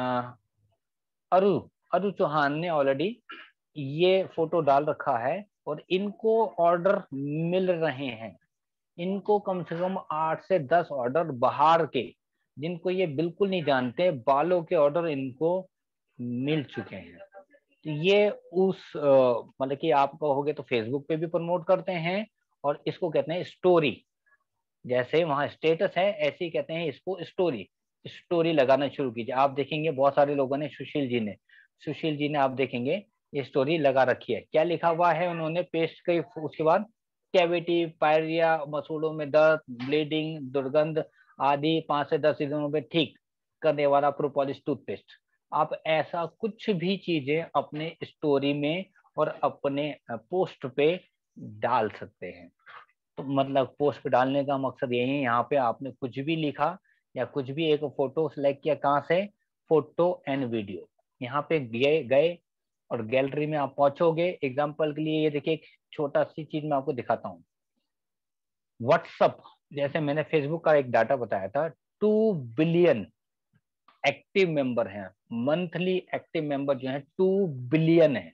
अरु अरु चौहान ने ऑलरेडी ये फोटो डाल रखा है और इनको ऑर्डर मिल रहे हैं। इनको कम से कम 8 से 10 ऑर्डर बाहर के, जिनको ये बिल्कुल नहीं जानते, बालों के ऑर्डर इनको मिल चुके हैं। तो ये उस मतलब कि आप कहोगे तो फेसबुक पे भी प्रमोट करते हैं, और इसको कहते हैं स्टोरी। जैसे वहां स्टेटस है, ऐसे ही कहते हैं इसको स्टोरी। स्टोरी लगाना शुरू कीजिए। आप देखेंगे बहुत सारे लोगों ने, सुशील जी ने आप देखेंगे ये स्टोरी लगा रखी है। क्या लिखा हुआ है उन्होंने पेस्ट की उसके बाद? कैविटी, पायरिया, मसूड़ों में दर्द, ब्लीडिंग, दुर्गंध आदि 5 से 10 दिनों में ठीक करने वाला प्रोपोलिस टूथपेस्ट। आप ऐसा कुछ भी चीजें अपने स्टोरी में और अपने पोस्ट पे डाल सकते हैं। तो मतलब पोस्ट पे डालने का मकसद यही है, यहाँ पे आपने कुछ भी लिखा या कुछ भी एक फोटो सिलेक्ट किया, कहाँ से? Photo and video. यहाँ पे गए गए और गैलरी में आप पहुंचोगे। एग्जांपल के लिए ये देखिए, एक छोटा सी चीज मैं आपको दिखाता हूँ। व्हाट्सअप, जैसे मैंने फेसबुक का एक डाटा बताया था, 2 बिलियन एक्टिव मेंबर हैं। मंथली एक्टिव मेंबर जो है 2 बिलियन है।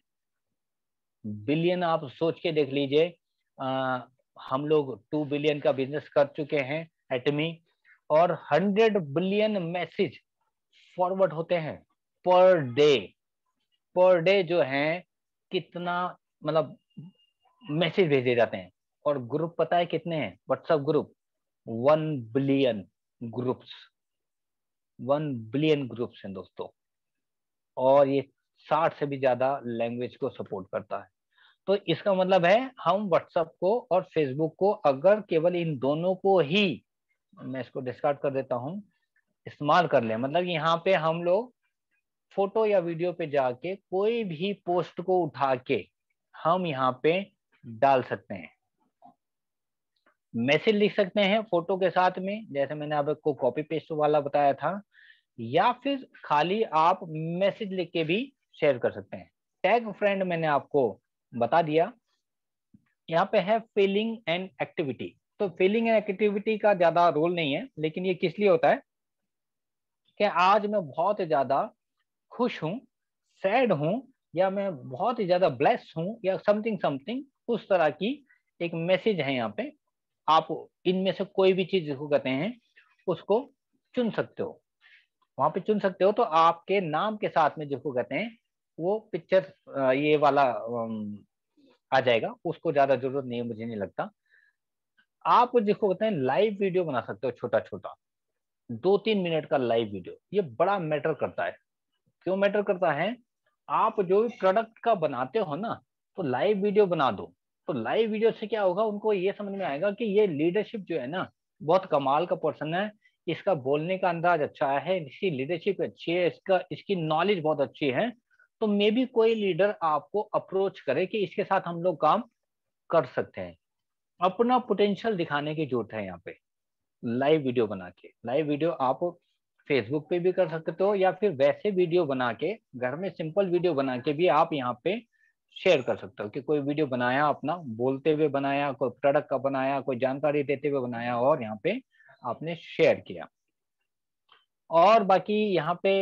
बिलियन आप सोच के देख लीजिए। हम लोग 2 बिलियन का बिजनेस कर चुके हैं एटमी, और 100 बिलियन मैसेज फॉरवर्ड होते हैं पर डे। पर डे जो है कितना, मतलब मैसेज भेजे जाते हैं। और ग्रुप पता है कितने हैं? WhatsApp group 1 billion groups. 1 billion groups हैं दोस्तों। और ये 60 से भी ज्यादा लैंग्वेज को सपोर्ट करता है। तो इसका मतलब है हम व्हाट्सएप को और फेसबुक को अगर केवल इन दोनों को ही, मैं इसको डिस्कार्ड कर देता हूं, इस्तेमाल कर ले, मतलब यहाँ पे हम लोग फोटो या वीडियो पे जाके कोई भी पोस्ट को उठा के हम यहाँ पे डाल सकते हैं। मैसेज लिख सकते हैं फोटो के साथ में, जैसे मैंने आपको कॉपी पेस्ट वाला बताया था, या फिर खाली आप मैसेज लिख के भी शेयर कर सकते हैं। टैग फ्रेंड मैंने आपको बता दिया। यहाँ पे है फीलिंग एंड एक्टिविटी। तो फीलिंग एंड एक्टिविटी का ज्यादा रोल नहीं है, लेकिन ये किस लिए होता है कि आज मैं बहुत ज्यादा खुश हूँ, सैड हूँ, या मैं बहुत ही ज्यादा ब्लेस्ड हूँ, या समथिंग समथिंग उस तरह की एक मैसेज है यहाँ पे। आप इनमें से कोई भी चीज जिसको कहते हैं उसको चुन सकते हो, वहां पे चुन सकते हो। तो आपके नाम के साथ में जिसको कहते हैं वो पिक्चर ये वाला आ जाएगा। उसको ज्यादा जरूरत नहीं है, मुझे नहीं लगता। आप जिसको कहते हैं लाइव वीडियो बना सकते हो, छोटा छोटा 2-3 मिनट का लाइव वीडियो। ये बड़ा मैटर करता है। क्यों मैटर करता है? आप जो भी प्रोडक्ट का बनाते हो ना, तो लाइव वीडियो बना दो। तो लाइव वीडियो से क्या होगा, उनको ये समझ में आएगा कि ये लीडरशिप जो है ना, बहुत कमाल का पर्सन है, इसका बोलने का अंदाज अच्छा है, इसकी लीडरशिप अच्छी है, इसकी नॉलेज बहुत अच्छी है। तो मे बी कोई लीडर आपको अप्रोच करे कि इसके साथ हम लोग काम कर सकते हैं। अपना पोटेंशियल दिखाने की जरूरत है यहाँ पे। लाइव वीडियो बना के, लाइव वीडियो आप फेसबुक पे भी कर सकते हो, या फिर वैसे वीडियो बना के घर में सिंपल वीडियो बना के भी आप यहाँ पे शेयर कर सकते हो कि कोई वीडियो बनाया, अपना बोलते हुए बनाया, कोई प्रोडक्ट का बनाया, कोई जानकारी देते हुए बनाया, और यहाँ पे आपने शेयर किया। और बाकी यहाँ पे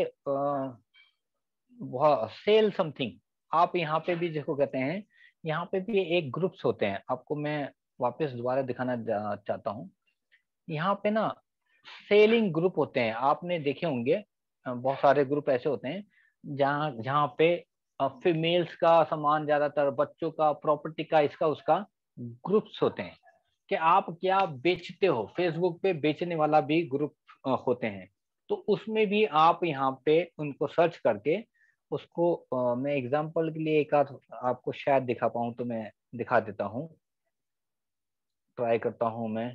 सेल समथिंग, आप यहाँ पे भी जिसको कहते हैं, यहाँ पे भी एक ग्रुप्स होते हैं। आपको मैं वापस दोबारा दिखाना चाहता हूँ। यहाँ पे ना सेलिंग ग्रुप होते हैं, आपने देखे होंगे। बहुत सारे ग्रुप ऐसे होते हैं जहाँ जहाँ पे फीमेल्स का सामान, ज्यादातर बच्चों का, प्रॉपर्टी का, इसका उसका ग्रुप्स होते हैं कि आप क्या बेचते हो। फेसबुक पे बेचने वाला भी ग्रुप होते हैं। तो उसमें भी आप यहाँ पे उनको सर्च करके उसको मैं एग्जांपल के लिए एक आध आपको शायद दिखा पाऊँ, तो मैं दिखा देता हूँ, ट्राई करता हूँ मैं।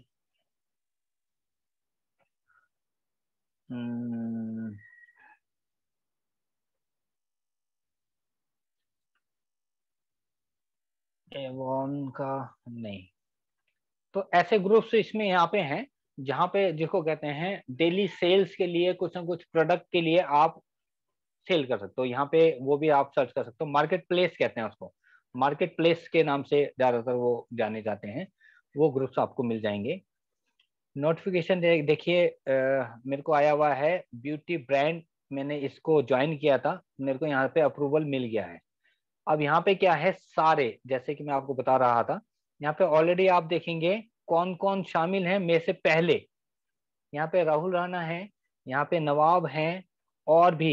एवॉन का नहीं। तो ऐसे ग्रुप्स इसमें यहाँ पे हैं जहाँ पे जिसको कहते हैं डेली सेल्स के लिए, कुछ ना कुछ प्रोडक्ट के लिए आप सेल कर सकते हो। यहाँ पे वो भी आप सर्च कर सकते हो। मार्केट प्लेस कहते हैं उसको, मार्केट प्लेस के नाम से ज्यादातर वो जाने जाते हैं। वो ग्रुप्स आपको मिल जाएंगे। नोटिफिकेशन देखिए मेरे को आया हुआ है ब्यूटी ब्रांड, मैंने इसको ज्वाइन किया था, मेरे को यहाँ पे अप्रूवल मिल गया है। अब यहाँ पे क्या है, सारे जैसे कि मैं आपको बता रहा था, यहाँ पे ऑलरेडी आप देखेंगे कौन कौन शामिल है मेरे से पहले। यहाँ पे राहुल राणा है, यहाँ पे नवाब हैं, और भी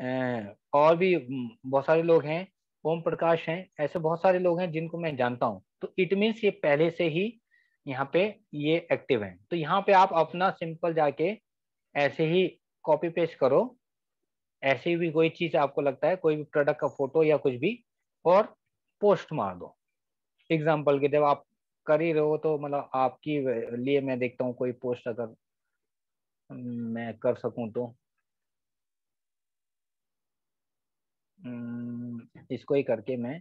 बहुत सारे लोग हैं, ओम प्रकाश हैं, ऐसे बहुत सारे लोग हैं जिनको मैं जानता हूँ। तो इट मीन्स ये पहले से ही यहाँ पे ये एक्टिव हैं। तो यहाँ पे आप अपना सिंपल जाके ऐसे ही कॉपी पेस्ट करो, ऐसी भी कोई चीज आपको लगता है, कोई भी प्रोडक्ट का फोटो या कुछ भी, और पोस्ट मार दो। एग्जाम्पल के जब आप कर ही रहे हो तो मतलब आपकी लिए मैं देखता हूँ कोई पोस्ट अगर मैं कर सकूं तो इसको ही करके मैं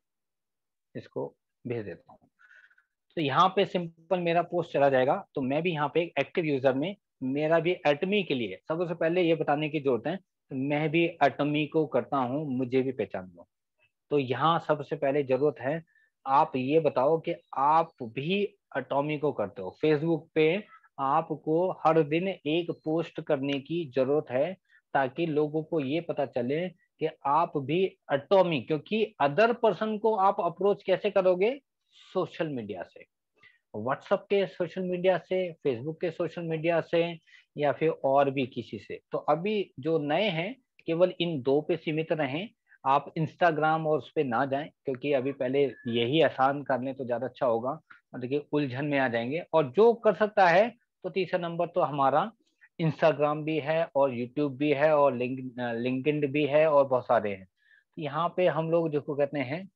इसको भेज देता हूँ। तो यहाँ पे सिंपल मेरा पोस्ट चला जाएगा। तो मैं भी यहाँ पे एक एक्टिव यूजर में, मेरा भी एटमी के लिए सबसे पहले ये बताने की जरूरत है, तो मैं भी एटमी को करता हूँ, मुझे भी पहचान लो। तो यहाँ सबसे पहले जरूरत है, आप ये बताओ कि आप भी एटॉमी को करते हो। फेसबुक पे आपको हर दिन एक पोस्ट करने की जरूरत है, ताकि लोगों को ये पता चले कि आप भी एटॉमी, क्योंकि अदर पर्सन को आप अप्रोच कैसे करोगे, सोशल मीडिया से, व्हाट्सएप के सोशल मीडिया से, फेसबुक के सोशल मीडिया से, या फिर और भी किसी से। तो अभी जो नए हैं केवल इन दो पे सीमित रहें, आप इंस्टाग्राम और उस पर ना जाएं, क्योंकि अभी पहले यही आसान कर लें तो ज्यादा अच्छा होगा, देखिए उलझन में आ जाएंगे। और जो कर सकता है तो तीसरा नंबर तो हमारा इंस्टाग्राम भी है, और यूट्यूब भी है, और लिंक्डइन भी है, और बहुत सारे हैं। यहाँ पे हम लोग जिसको कहते हैं,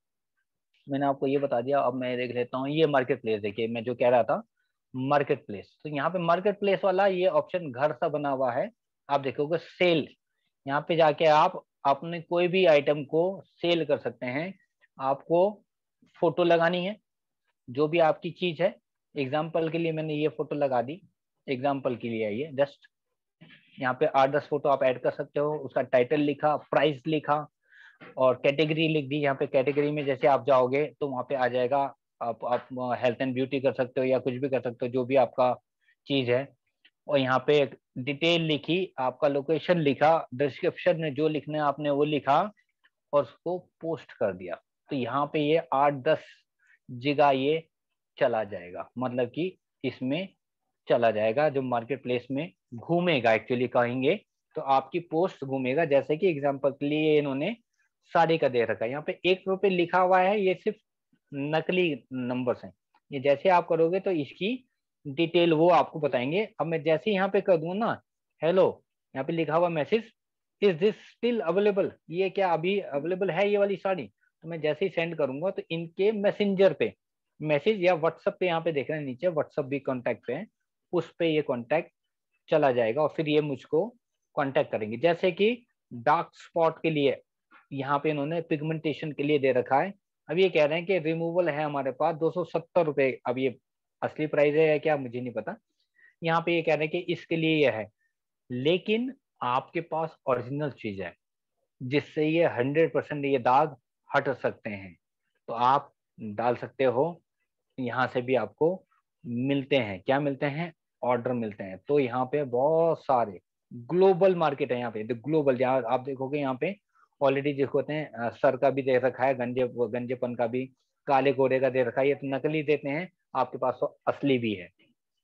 मैंने आपको ये बता दिया, अब मैं देख लेता हूँ ये मार्केट प्लेस। देखिए मैं जो कह रहा था मार्केट प्लेस, तो यहाँ पे मार्केट प्लेस वाला ये ऑप्शन घर सा बना हुआ है, आप देखोगे सेल। यहाँ पे जाके आप अपने कोई भी आइटम को सेल कर सकते हैं। आपको फोटो लगानी है, जो भी आपकी चीज है। एग्जाम्पल के लिए मैंने ये फोटो लगा दी, एग्जाम्पल के लिए ये जस्ट, यहाँ पे 8-10 फोटो आप ऐड कर सकते हो, उसका टाइटल लिखा, प्राइस लिखा, और कैटेगरी लिख दी। यहाँ पे कैटेगरी में जैसे आप जाओगे तो वहाँ पे आ जाएगा, आप हेल्थ एंड ब्यूटी कर सकते हो या कुछ भी कर सकते हो, जो भी आपका चीज है। और यहाँ पे एक डिटेल लिखी, आपका लोकेशन लिखा, डिस्क्रिप्शन में जो लिखना है आपने वो लिखा, और उसको पोस्ट कर दिया। तो यहाँ पे ये 8-10 जगह ये चला जाएगा, मतलब कि इसमें चला जाएगा, जो मार्केट प्लेस में घूमेगा एक्चुअली कहेंगे, तो आपकी पोस्ट घूमेगा। जैसे कि एग्जांपल के लिए इन्होंने साड़ी का दे रखा है, यहाँ पे 1 रुपये लिखा हुआ है, ये सिर्फ नकली नंबर्स हैं। ये जैसे आप करोगे तो इसकी डिटेल वो आपको बताएंगे। अब मैं जैसे यहाँ पे कर दूंगा ना, हेलो, यहाँ पे लिखा हुआ message, is this still available, ये क्या अभी अवेलेबल है ये वाली साड़ी, तो मैं जैसे ही सेंड करूंगा तो इनके मैसेंजर पे मैसेज, या व्हाट्सएप पे, यहाँ पे देख रहे हैं नीचे व्हाट्सएप भी कॉन्टैक्ट पे है, उस पे ये कॉन्टैक्ट चला जाएगा, और फिर ये मुझको कॉन्टैक्ट करेंगे। जैसे कि डार्क स्पॉट के लिए यहाँ पे इन्होंने पिगमेंटेशन के लिए दे रखा है। अब ये कह रहे हैं कि रिमूवल है हमारे पास 270 रुपए, अब ये असली प्राइस है या क्या मुझे नहीं पता। यहाँ पे ये कह रहे हैं कि इसके लिए ये है, लेकिन आपके पास ओरिजिनल चीज है जिससे ये 100% ये दाग हट सकते हैं, तो आप डाल सकते हो। यहाँ से भी आपको मिलते हैं, क्या मिलते हैं, ऑर्डर मिलते हैं। तो यहाँ पे बहुत सारे ग्लोबल मार्केट है, यहाँ पे ग्लोबल, जहाँ आप देखोगे यहाँ पे ऑलरेडी जिसको कहते हैं सर का भी दे रखा है, गंजेपन का भी, काले घोड़े का दे रखा है, ये तो नकली देते हैं, आपके पास तो असली भी है।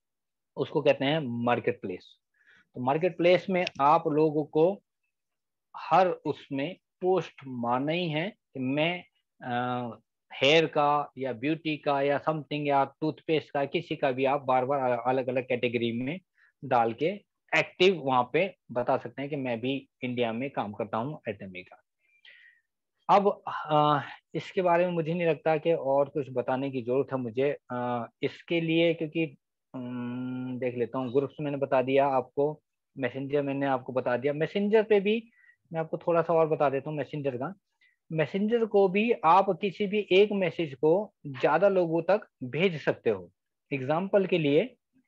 उसको कहते हैं मार्केट प्लेस। तो मार्केट प्लेस में आप लोगों को हर उसमें पोस्ट मारना ही है कि मैं हेयर का या ब्यूटी का या समथिंग या टूथपेस्ट का, किसी का भी आप बार बार अलग अलग कैटेगरी में डाल के एक्टिव वहां पे बता सकते हैं कि मैं भी इंडिया में काम करता हूँ एटमी का। अब इसके बारे में मुझे नहीं लगता कि और कुछ बताने की जरूरत है मुझे इसके लिए, क्योंकि देख लेता हूँ, ग्रुप्स मैंने बता दिया आपको, मैसेंजर मैंने आपको बता दिया। मैसेंजर पे भी मैं आपको थोड़ा सा और बता देता हूँ मैसेंजर का। मैसेंजर को भी आप किसी भी एक मैसेज को ज्यादा लोगों तक भेज सकते हो। एग्जाम्पल के लिए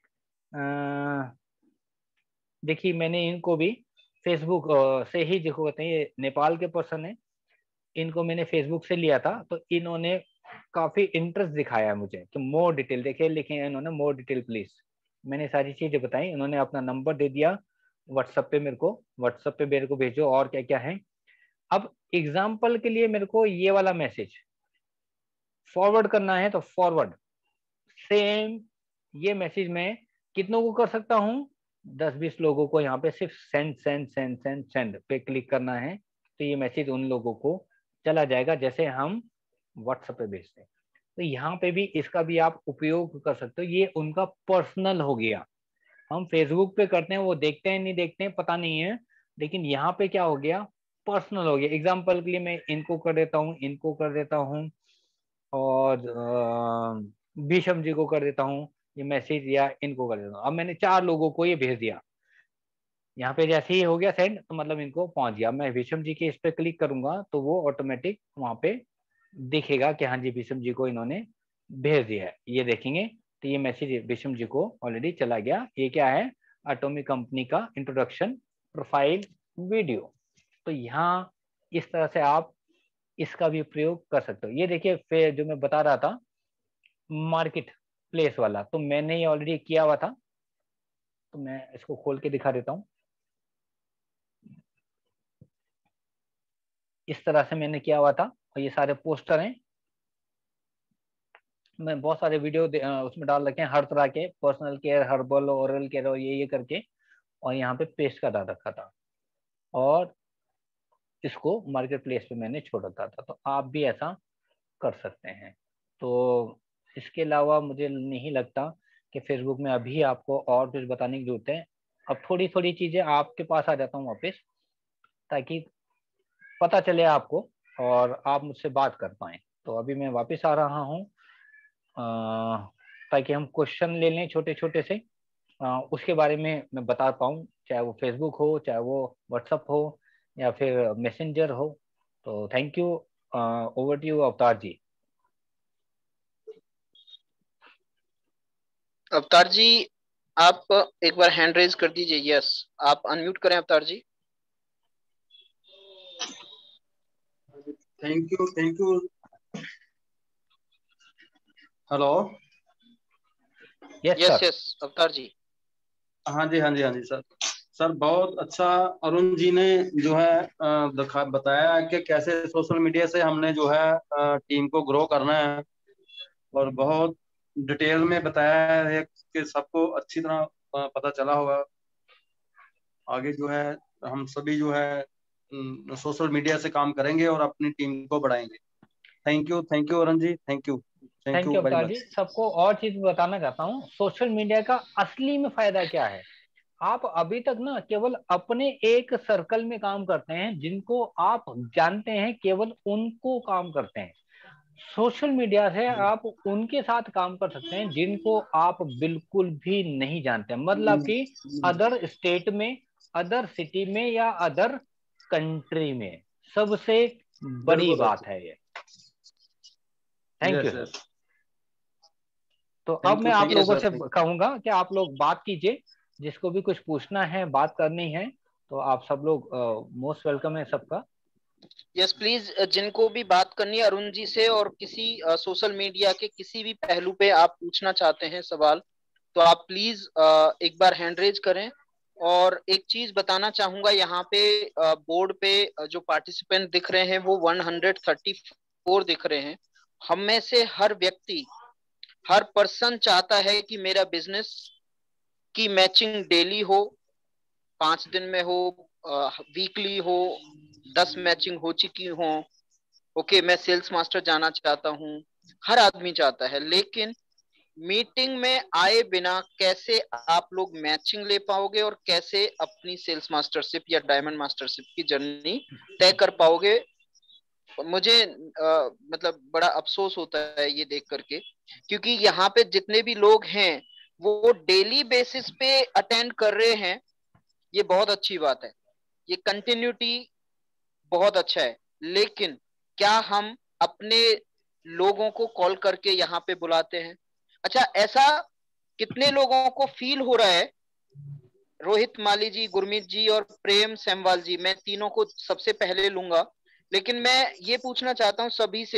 देखिए मैंने इनको भी फेसबुक से ही, जिसको कहते हैं ये नेपाल के पर्सन है, इनको मैंने फेसबुक से लिया था, तो इन्होंने काफी इंटरेस्ट दिखाया है मुझे कि मोर डिटेल, देखिए लिखे हैं इन्होंने मोर डिटेल प्लीज। मैंने सारी चीजें बताई, उन्होंने अपना नंबर दे दिया व्हाट्सएप पे मेरे को, व्हाट्सएप पे मेरे को भेजो और क्या क्या है। अब एग्जाम्पल के लिए मेरे को ये वाला मैसेज फॉरवर्ड करना है, तो फॉरवर्ड सेम ये मैसेज मैं कितनों को कर सकता हूँ, 10-20 लोगों को। यहाँ पे सिर्फ send send send send send पे क्लिक करना है, तो ये मैसेज उन लोगों को चला जाएगा जैसे हम व्हाट्सएप पे भेजते हैं। तो यहाँ पे भी इसका भी आप उपयोग कर सकते हो, ये उनका पर्सनल हो गया। हम फेसबुक पे करते हैं, वो देखते हैं नहीं देखते हैं पता नहीं है, लेकिन यहाँ पे क्या हो गया, पर्सनल हो गया। एग्जाम्पल के लिए मैं इनको कर देता हूँ, इनको कर देता हूँ, और भीषम जी को कर देता हूँ ये मैसेज, या इनको कर देता हूँ। अब मैंने 4 लोगों को ये भेज दिया, यहाँ पे जैसे ही हो गया सेंड, तो मतलब इनको पहुंच गया। मैं भीषम जी के इस पे क्लिक करूंगा तो वो ऑटोमेटिक वहां पे दिखेगा कि हाँ जी भीषम जी को इन्होंने भेज दिया है, ये देखेंगे। तो ये मैसेज भीषम जी को ऑलरेडी चला गया। ये क्या है, एटॉमिक कंपनी का इंट्रोडक्शन प्रोफाइल वीडियो। तो यहाँ इस तरह से आप इसका भी प्रयोग कर सकते हो। ये देखिए फिर जो मैं बता रहा था मार्केट प्लेस वाला, तो मैंने ये ऑलरेडी किया हुआ था, तो मैं इसको खोल के दिखा देता हूँ। इस तरह से मैंने किया हुआ था, और ये सारे पोस्टर हैं। मैं बहुत सारे वीडियो उसमें डाल रखे हैं, हर तरह के, personal care, herbal, oral care, और ये करके, और यहाँ पे पेस्ट का डाल रखा था, और इसको मार्केट प्लेस पे मैंने छोड़ रखा था। तो आप भी ऐसा कर सकते हैं। तो इसके अलावा मुझे नहीं लगता कि फेसबुक में अभी आपको और कुछ बताने की जरूरत है। अब थोड़ी थोड़ी चीजें आपके पास आ जाता हूँ वापस, ताकि पता चले आपको और आप मुझसे बात कर पाए। तो अभी मैं वापस आ रहा हूँ, ताकि हम क्वेश्चन ले लें छोटे छोटे से, उसके बारे में मैं बता पाऊँ, चाहे वो फेसबुक हो, चाहे वो व्हाट्सअप हो, या फिर मैसेंजर हो। तो thank you, over to you Avatar ji. अवतार जी, आप एक बार हैंड रेज कर दीजिए। यस, आप अनम्यूट करें Avatar ji. Thank you, thank you. Hello. Yes yes sir. Yes Avatar ji. हाँ जी, हाँ जी, हाँ जी सर। सर बहुत अच्छा अरुण जी ने जो है बताया कि कैसे सोशल मीडिया से हमने जो है टीम को ग्रो करना है, और बहुत डिटेल में बताया है कि सबको अच्छी तरह पता चला होगा। आगे जो है हम सभी जो है सोशल मीडिया से काम करेंगे और अपनी टीम को बढ़ाएंगे। Thank you Arun ji, thank thank you you very Avatar ji. Much. सबको और चीज बताना चाहता हूँ, सोशल मीडिया का असली में फायदा क्या है। आप अभी तक ना केवल अपने एक सर्कल में काम करते हैं, जिनको आप जानते हैं केवल उनको काम करते हैं। सोशल मीडिया से आप उनके साथ काम कर सकते हैं जिनको आप बिल्कुल भी नहीं जानते, मतलब कि अदर स्टेट में, अदर सिटी में, या अदर कंट्री में। सबसे बड़ी बिल्कुल बात सर। है ये। Thank you yes sir. Yes. तो अब मैं आप थैंक यू लोगों सर। से कहूंगा कि आप लोग बात कीजिए, जिसको भी कुछ पूछना है, बात करनी है, तो आप सब लोग मोस्ट वेलकम है सबका। यस प्लीज, जिनको भी बात करनी है अरुण जी से, और किसी सोशल मीडिया के किसी भी पहलू पे आप पूछना चाहते हैं सवाल, तो आप प्लीज एक बार हैंड रेज करें। और एक चीज बताना चाहूंगा, यहाँ पे बोर्ड पे जो पार्टिसिपेंट दिख रहे हैं वो 134 दिख रहे हैं। हम में से हर व्यक्ति, हर पर्सन चाहता है कि मेरा बिजनेस की मैचिंग डेली हो, 5 दिन में हो, वीकली हो, 10 मैचिंग हो चुकी हो। ओके, मैं सेल्स मास्टर जाना चाहता हूँ। हर आदमी चाहता है, लेकिन मीटिंग में आए बिना कैसे आप लोग मैचिंग ले पाओगे और कैसे अपनी सेल्स मास्टरशिप या डायमंड मास्टरशिप की जर्नी तय कर पाओगे। मुझे मतलब बड़ा अफसोस होता है ये देख करके, क्योंकि यहाँ पे जितने भी लोग हैं वो डेली बेसिस पे अटेंड कर रहे हैं। ये बहुत अच्छी बात है, ये कंटिन्यूटी बहुत अच्छा है। लेकिन क्या हम अपने लोगों को कॉल करके यहाँ पे बुलाते हैं? अच्छा, ऐसा कितने लोगों को फील हो रहा है? रोहित माली जी, गुरमीत जी और प्रेम सेमवाल जी, मैं तीनों को सबसे पहले लूंगा। लेकिन मैं ये पूछना चाहता हूँ सभी से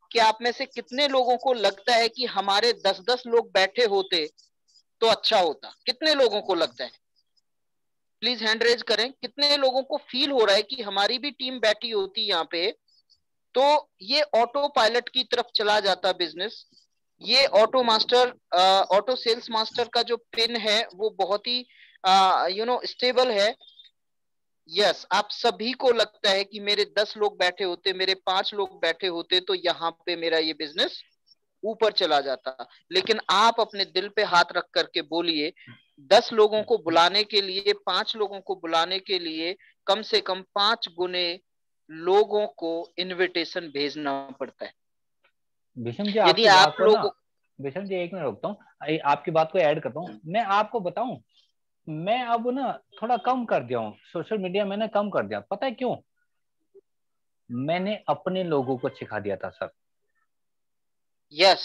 कि आप में से कितने लोगों को लगता है कि हमारे 10-10 लोग बैठे होते तो अच्छा होता? कितने लोगों को लगता है? प्लीज हैंड रेज करें। कितने लोगों को फील हो रहा है कि हमारी भी टीम बैठी होती यहाँ पे तो ये ऑटो पायलट की तरफ चला जाता बिजनेस। ये auto master, auto sales master का जो पिन है वो बहुत ही स्टेबल है। यस, आप सभी को लगता है कि मेरे 10 लोग बैठे होते, मेरे 5 लोग बैठे होते तो यहाँ पे मेरा ये बिजनेस ऊपर चला जाता। लेकिन आप अपने दिल पे हाथ रख करके बोलिए, 10 लोगों को बुलाने के लिए, 5 लोगों को बुलाने के लिए कम से कम 5 गुने लोगों को इनविटेशन भेजना पड़ता है। विषम जी यदि आपकी बात आप को ना, लोग, विषम जी एक मिनट रुकता हूँ, आपकी बात को ऐड करता हूँ। मैं आपको बताऊं, मैं अब ना थोड़ा कम कर दिया हूँ सोशल मीडिया, मैंने कम कर दिया। पता है क्यों? मैंने अपने लोगों को सिखा दिया था सर। यस,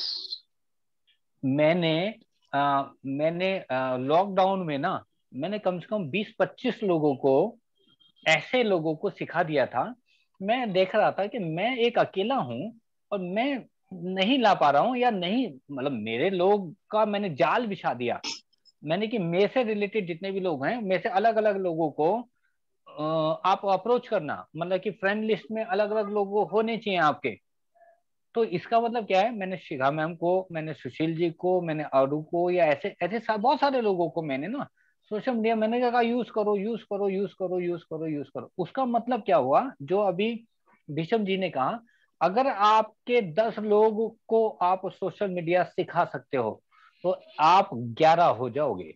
मैंने लॉकडाउन में ना, मैंने कम से कम 20-25 लोगों को, ऐसे लोगों को सिखा दिया था। मैं देख रहा था कि मैं एक अकेला हूं और मैं नहीं ला पा रहा हूं, या नहीं, मतलब मेरे लोग का मैंने जाल बिछा दिया। मैंने कि मेरे से रिलेटेड जितने भी लोग हैं, मेरे से अलग अलग लोगों को आप अप्रोच करना, मतलब कि फ्रेंड लिस्ट में अलग अलग लोग होने चाहिए आपके। तो इसका मतलब क्या है, मैंने शिखा मैम को, मैंने सुशील जी को, मैंने अरू को, या ऐसे ऐसे बहुत सारे लोगों को मैंने ना सोशल मीडिया, मैंने कहा यूज करो, यूज करो, यूज करो, यूज करो, यूज करो। उसका मतलब क्या हुआ, जो अभी भीषम जी ने कहा, अगर आपके 10 लोग को आप सोशल मीडिया सिखा सकते हो तो आप 11 हो जाओगे।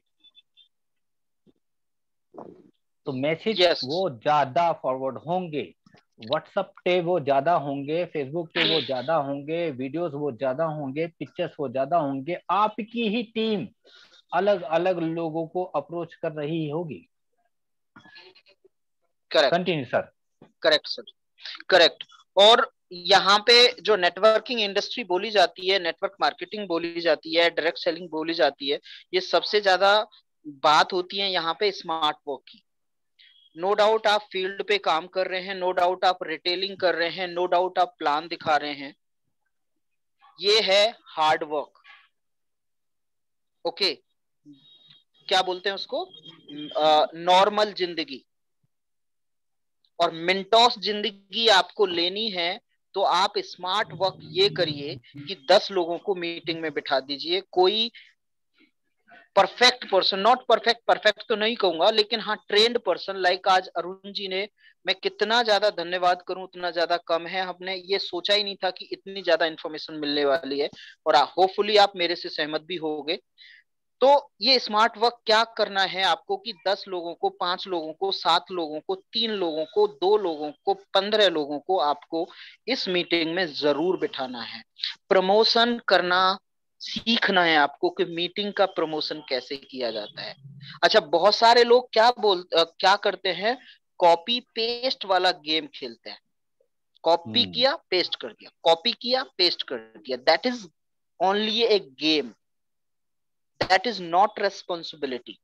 तो मैसेज यस, वो ज्यादा फॉरवर्ड होंगे, व्हाट्सएप पे वो ज्यादा होंगे, फेसबुक पे वो ज्यादा होंगे, वीडियोस वो ज्यादा होंगे, पिक्चर्स वो ज्यादा होंगे। आपकी ही टीम अलग अलग लोगों को अप्रोच कर रही होगी। Correct, continue sir. Correct sir, correct. और यहाँ पे जो नेटवर्किंग इंडस्ट्री बोली जाती है, नेटवर्क मार्केटिंग बोली जाती है, डायरेक्ट सेलिंग बोली जाती है, ये सबसे ज्यादा बात होती है यहाँ पे स्मार्ट वर्क की। नो डाउट आप फील्ड पे काम कर रहे हैं, नो डाउट आप रिटेलिंग कर रहे हैं, नो डाउट आप प्लान दिखा रहे हैं, ये है हार्ड वर्क। ओके, क्या बोलते हैं उसको, नॉर्मल जिंदगी। और मिनटोस जिंदगी आपको लेनी है तो आप स्मार्ट वर्क ये करिए कि 10 लोगों को मीटिंग में बिठा दीजिए। कोई perfect person, not perfect, perfect तो नहीं कहूंगा, लेकिन हाँ ट्रेंड पर्सन, लाइक आज अरुण जी ने, मैं कितना ज्यादा धन्यवाद करूं उतना ज्यादा कम है। हमने ये सोचा ही नहीं था कि इतनी ज्यादा इंफॉर्मेशन मिलने वाली है, और होपफुली आप मेरे से सहमत भी होगे। तो ये स्मार्ट वर्क क्या करना है आपको कि 10 लोगों को, 5 लोगों को, 7 लोगों को, 3 लोगों को, 2 लोगों को, 15 लोगों को आपको इस मीटिंग में जरूर बिठाना है। प्रमोशन करना सीखना है आपको कि मीटिंग का प्रमोशन कैसे किया जाता है। अच्छा, बहुत सारे लोग क्या करते हैं, कॉपी पेस्ट वाला गेम खेलते हैं। कॉपी किया पेस्ट कर दिया, कॉपी किया पेस्ट कर दिया, that is only a game, that is not responsibility.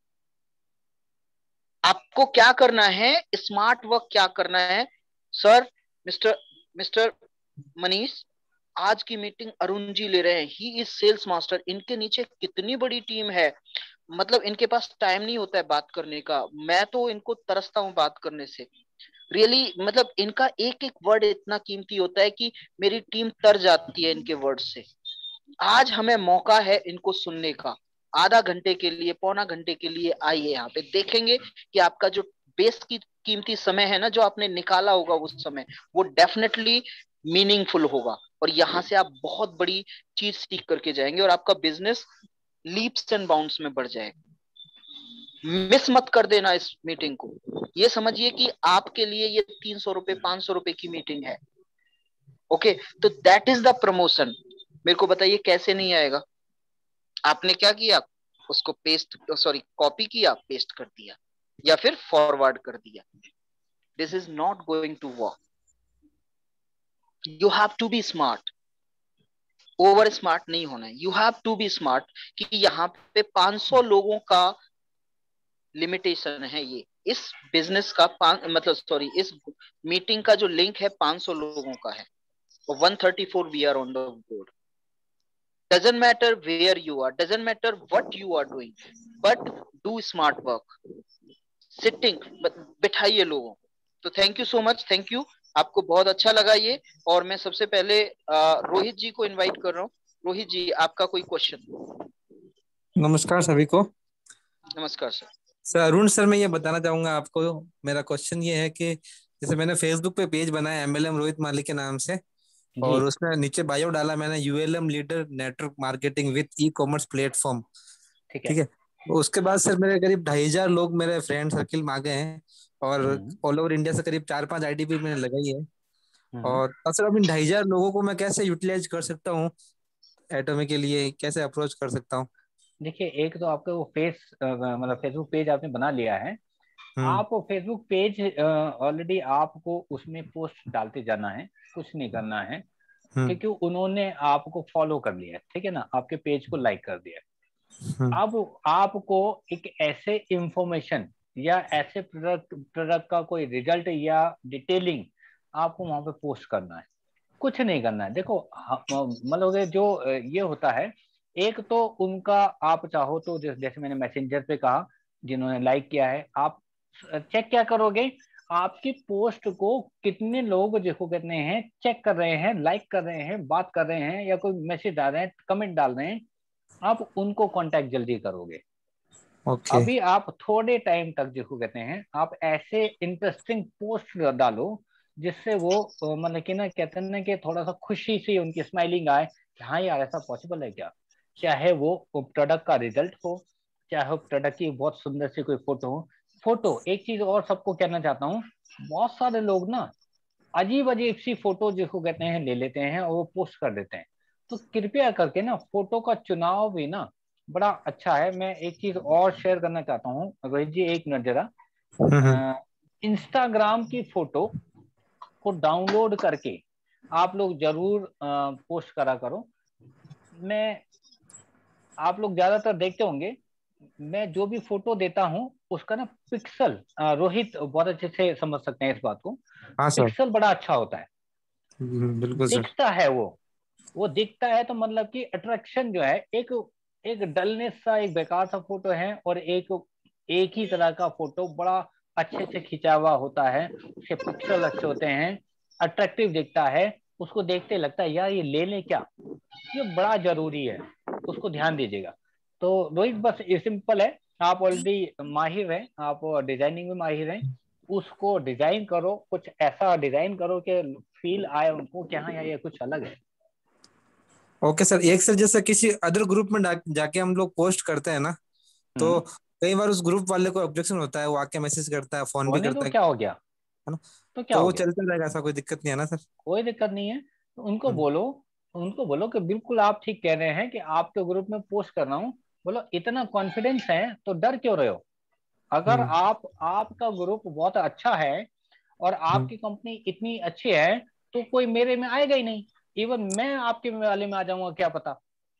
आपको क्या करना है, स्मार्ट वर्क क्या करना है सर। मिस्टर मिस्टर मनीष, आज की मीटिंग अरुण जी ले रहे हैं, ही इज सेल्स मास्टर, इनके नीचे कितनी बड़ी टीम है, मतलब इनके पास टाइम नहीं होता है बात करने का, मैं तो इनको तरसता हूँ बात करने से। रियली मतलब इनका एक एक वर्ड इतना कीमती होता है कि मेरी टीम तर जाती है इनके वर्ड से। आज हमें मौका है इनको सुनने का। आधा घंटे के लिए, पौना घंटे के लिए आइए, यहाँ पे देखेंगे कि आपका जो बेस की कीमती समय है ना, जो आपने निकाला होगा उस समय, वो डेफिनेटली मीनिंगफुल होगा, और यहाँ से आप बहुत बड़ी चीज सीख करके जाएंगे और आपका बिजनेस लीप्स एंड बाउंड्स में बढ़ जाएगा। मिस मत कर देना इस मीटिंग को। ये समझिए कि आपके लिए ये 300 रुपए, 500 रुपए की मीटिंग है। ओके, तो दैट इज द प्रमोशन। मेरे को बताइए कैसे नहीं आएगा। आपने क्या किया, उसको पेस्ट, सॉरी कॉपी किया, पेस्ट कर दिया, या फिर फॉरवर्ड कर दिया। This is not going to work. You have to be smart, over smart नहीं होना है। You have to be smart कि यहाँ पे 500 लोगों का लिमिटेशन है। ये इस बिजनेस का मतलब सॉरी, इस मीटिंग का जो लिंक है 500 लोगों का है। और 134 we are on the board. Doesn't matter where you are, doesn't matter what you are doing, but do smart work. Sitting, बिठाइए लोगों. तो thank you so much, thank you. आपको बहुत अच्छा लगा ये. और मैं सबसे पहले रोहित जी को इनवाइट कर रहा हूँ. रोहित जी, आपका कोई क्वेश्चन? नमस्कार सभी को. नमस्कार सर. सर अरुण सर, मैं ये बताना चाहूंगा आपको. मेरा क्वेश्चन ये है कि जैसे मैंने फेसबुक पे पेज बनाया एमएलएम रोहित माली के नाम से, जी और उसमें नीचे बायो डाला मैंने ULM leader network marketing with e commerce platform. ठीक ठीक है. है. उसके बाद सर मेरे करीब 2,500 लोग मेरे फ्रेंड सर्किल में आ गए हैं, और हम्म. ऑल ओवर इंडिया से करीब 4-5 आईडी भी मैंने लगाई है. हम्म. और अब सर अब इन 2,500 लोगों को मैं कैसे यूटिलाइज कर सकता हूँ एटॉमी के लिए, कैसे अप्रोच कर सकता हूँ? देखिए, एक तो आपका वो मतलब फेसबुक पेज आपने बना लिया है. हम्म. आप फेसबुक पेज ऑलरेडी आपको उसमें पोस्ट डालते जाना है, कुछ नहीं करना है. हम्म. क्योंकि उन्होंने आपको फॉलो कर लिया है, ठीक है ना, आपके पेज को लाइक कर दिया है. हम्म. अब आपको एक ऐसे इंफॉर्मेशन या ऐसे प्रोडक्ट का कोई रिजल्ट या डिटेलिंग आपको वहां पे पोस्ट करना है. कुछ नहीं करना है. देखो, मतलब कि जो ये होता है, एक तो उनका आप चाहो तो जैसे मैंने मैसेंजर पे कहा, जिन्होंने लाइक किया है, आप चेक क्या करोगे, आपकी पोस्ट को कितने लोग जिसको कहते हैं चेक कर रहे हैं, लाइक कर रहे हैं, बात कर रहे हैं, या कोई मैसेज डाल रहे हैं, कमेंट डाल रहे हैं. आप उनको कांटेक्ट जल्दी करोगे. ओके. अभी आप थोड़े टाइम तक जिसको कहते हैं, आप ऐसे इंटरेस्टिंग पोस्ट डालो जिससे वो मतलब कि ना, कहते हैं ना कि थोड़ा सा खुशी से उनकी स्माइलिंग आए कि हाँ यार, ऐसा पॉसिबल है क्या. चाहे वो प्रोडक्ट का रिजल्ट हो, चाहे वो प्रोडक्ट की बहुत सुंदर सी कोई फोटो हो. फोटो, एक चीज और सबको कहना चाहता हूँ, बहुत सारे लोग ना अजीब अजीब सी फोटो जिसको कहते हैं ले लेते हैं और वो पोस्ट कर देते हैं. तो कृपया करके ना फोटो का चुनाव भी ना बड़ा अच्छा है. मैं एक चीज और शेयर करना चाहता हूँ रोहित जी, एक मिनट जरा. हम्म. इंस्टाग्राम की फोटो को डाउनलोड करके आप लोग जरूर पोस्ट करा करो. मैं आप लोग ज्यादातर देखते होंगे, मैं जो भी फोटो देता हूँ उसका ना पिक्सल, रोहित बहुत अच्छे से समझ सकते हैं इस बात को, हाँ सर. पिक्सल बड़ा अच्छा होता है. बिल्कुल सर. दिखता है वो दिखता है, तो मतलब कि अट्रैक्शन जो है, एक एक डलनेस सा, एक बेकार सा फोटो है, और एक एक ही तरह का फोटो बड़ा अच्छे से खिंचा हुआ होता है, उसके पिक्सल अच्छे होते हैं, अट्रैक्टिव दिखता है, उसको देखते लगता है यार ये ले लें क्या. ये बड़ा जरूरी है, उसको ध्यान दीजिएगा. तो रोहित, बस ये सिंपल है. आप ऑलरेडी माहिर हैं, आप डिजाइनिंग में माहिर हैं, उसको डिजाइन करो, कुछ ऐसा डिजाइन करो कि फील आए उनको कि हाँ यार ये कुछ अलग है. Okay sir. एक सर, जैसे किसी अदर ग्रुप में जाके हम लोग पोस्ट करते हैं ना, तो हम्म. कई बार उस ग्रुप वाले को ऑब्जेक्शन होता है, वो आके मैसेज करता है, फोन भी होने दो, करता है क्या हो गया, ना. तो क्या तो हो वो गया, चलता रहेगा, ऐसा कोई दिक्कत नहीं है ना सर? कोई दिक्कत नहीं है. तो हम्म. उनको बोलो कि बिल्कुल आप ठीक कह रहे हैं कि आपके ग्रुप में पोस्ट कर रहा हूँ. बोलो इतना कॉन्फिडेंस है तो डर क्यों रहे हो. अगर हम्म. आपका ग्रुप बहुत अच्छा है और हम्म. आपकी कंपनी इतनी अच्छी है, तो कोई मेरे में आएगा ही नहीं. इवन मैं आपके वाले में आ जाऊंगा, क्या पता.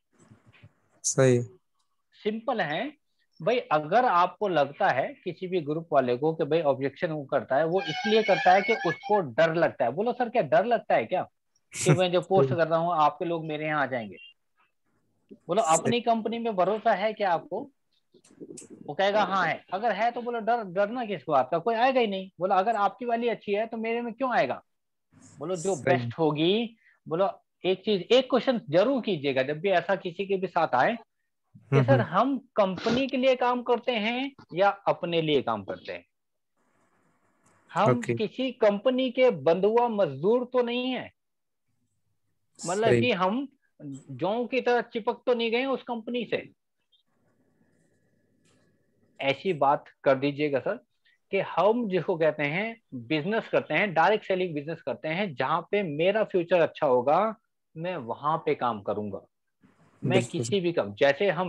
सही. सिंपल है भाई. अगर आपको लगता है किसी भी ग्रुप वाले को कि भाई ऑब्जेक्शन वो करता है, वो इसलिए करता है कि उसको डर लगता है. बोलो सर, क्या डर लगता है क्या कि मैं जो पोस्ट कर रहा हूँ आपके लोग मेरे यहाँ आ जाएंगे. बोलो सही. अपनी कंपनी में भरोसा है क्या आपको. वो कहेगा हाँ है. अगर है तो बोलो डरना किस बात का, कोई आएगा ही नहीं. बोलो अगर आपकी वाली अच्छी है तो मेरे में क्यों आएगा. बोलो जो सही. बेस्ट होगी. बोलो एक चीज, एक क्वेश्चन जरूर कीजिएगा जब भी ऐसा किसी के भी साथ आए, कि सर हम्म. हम कंपनी के लिए काम करते हैं या अपने लिए काम करते हैं. हम ओके. किसी कंपनी के बंधुआ मजदूर तो नहीं है. मतलब सही. कि हम जौ की तरह चिपक तो नहीं गए उस कंपनी से. ऐसी बात कर दीजिएगा सर कि हम जिसको कहते हैं बिजनेस करते हैं, डायरेक्ट सेलिंग बिजनेस करते हैं, जहां पे मेरा फ्यूचर अच्छा होगा, मैं वहां पे काम करूंगा. मैं बिल्कुल सर. किसी भी काम,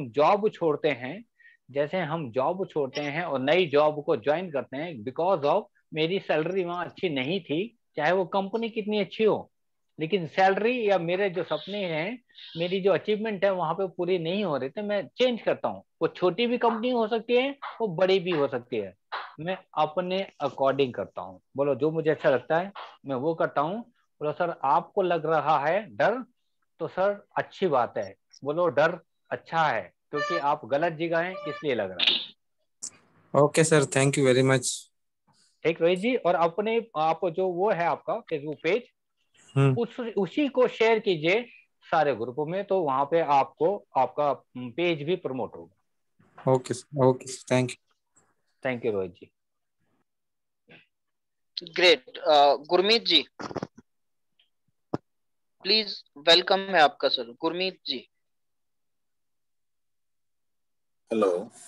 जैसे हम जॉब छोड़ते हैं और नई जॉब को ज्वाइन करते हैं, बिकॉज ऑफ मेरी सैलरी वहां अच्छी नहीं थी, चाहे वो कंपनी कितनी अच्छी हो, लेकिन सैलरी या मेरे जो सपने हैं, मेरी जो अचीवमेंट है वहां पे पूरी नहीं हो रही, तो मैं चेंज करता हूँ. वो छोटी भी कंपनी हो सकती है, वो बड़ी भी हो सकती है. मैं अपने अकॉर्डिंग करता हूँ. बोलो जो मुझे अच्छा लगता है मैं वो करता हूँ. बोलो सर आपको लग रहा है डर, तो सर अच्छी बात है, बोलो डर अच्छा है क्योंकि आप गलत जगह हैं इसलिए लग रहा है। Okay sir, thank you very much. ठीक रोहित जी, और अपने आप जो वो है आपका फेसबुक पेज, उसी को शेयर कीजिए सारे ग्रुपों में, तो वहां पे आपको आपका पेज भी प्रमोट होगा। Okay sir, okay thank you. Thank you Rohit ji. Great. Gurmeet ji please, welcome है आपका सर। गुरमीत जी। हेलो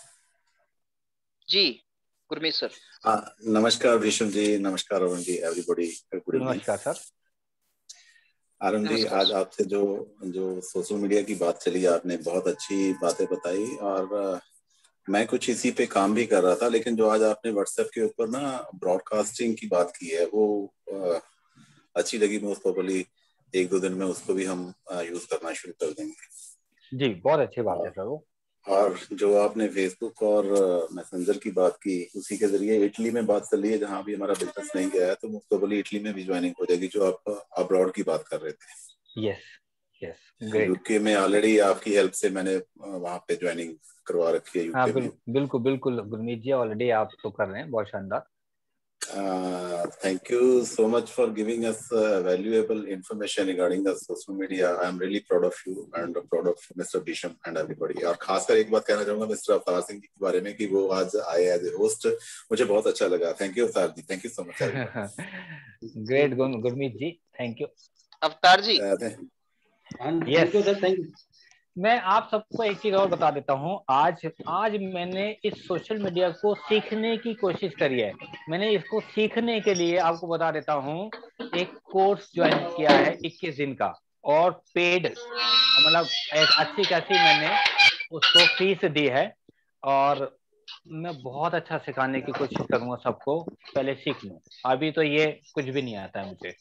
जी गुरमीत सर। नमस्कार विष्णु जी, नमस्कार Arun ji, everybody good evening. नमस्कार सर। अरुण जी, नमस्कार आज सर। आपसे जो जो सोशल मीडिया की बात चली, आपने बहुत अच्छी बातें बताई और मैं कुछ इसी पे काम भी कर रहा था, लेकिन जो आज आपने व्हाट्सएप के ऊपर ना ब्रॉडकास्टिंग की बात की है वो अच्छी लगी। मोस्ट प्रोबेबली एक दो दिन में उसको भी हम यूज करना शुरू कर देंगे। जी बहुत अच्छी बात है सर वो। और जो आपने फेसबुक और मैसेंजर की बात की, उसी के जरिए इटली में बात चल रही है, जहां भी हमारा बिजनेस नहीं गया है, तो मोस्ट प्रोबेबली इटली में भी ज्वाइनिंग हो जाएगी, जो आप अब्रॉड की बात कर रहे थे। Yes yes great. यूके में ऑलरेडी आपकी हेल्प से मैंने वहां पे ज्वाइनिंग करवा रखी है हाँ यूके में। बिल्कुल बिल्कुल गुरमीत जी, ऑलरेडी आप तो कर रहे हैं, बहुत शानदार। Thank you so much for giving us valuable information regarding the social media. I am really proud of you and proud of Mr. Bisham and everybody. और खासकर एक बात कहना चाहूंगा मिस्टर अवतार सिंह जी के बारे में कि वो आज आए एज ए होस्ट, मुझे बहुत अच्छा लगा। Thank you Avatar ji, thank you so much. Great Gurmeet ji, thank you. Avatar ji. Thank you sir, thank you. मैं आप सबको एक चीज और बता देता हूँ। आज आज मैंने इस सोशल मीडिया को सीखने की कोशिश करी है। मैंने इसको सीखने के लिए आपको बता देता हूँ, एक कोर्स ज्वाइन किया है 21 दिन का, और पेड, मतलब अच्छी खासी मैंने उसको फीस दी है, और मैं बहुत अच्छा सिखाने की कोशिश करूंगा सबको। पहले सीख लूं, अभी तो ये कुछ भी नहीं आता है मुझे।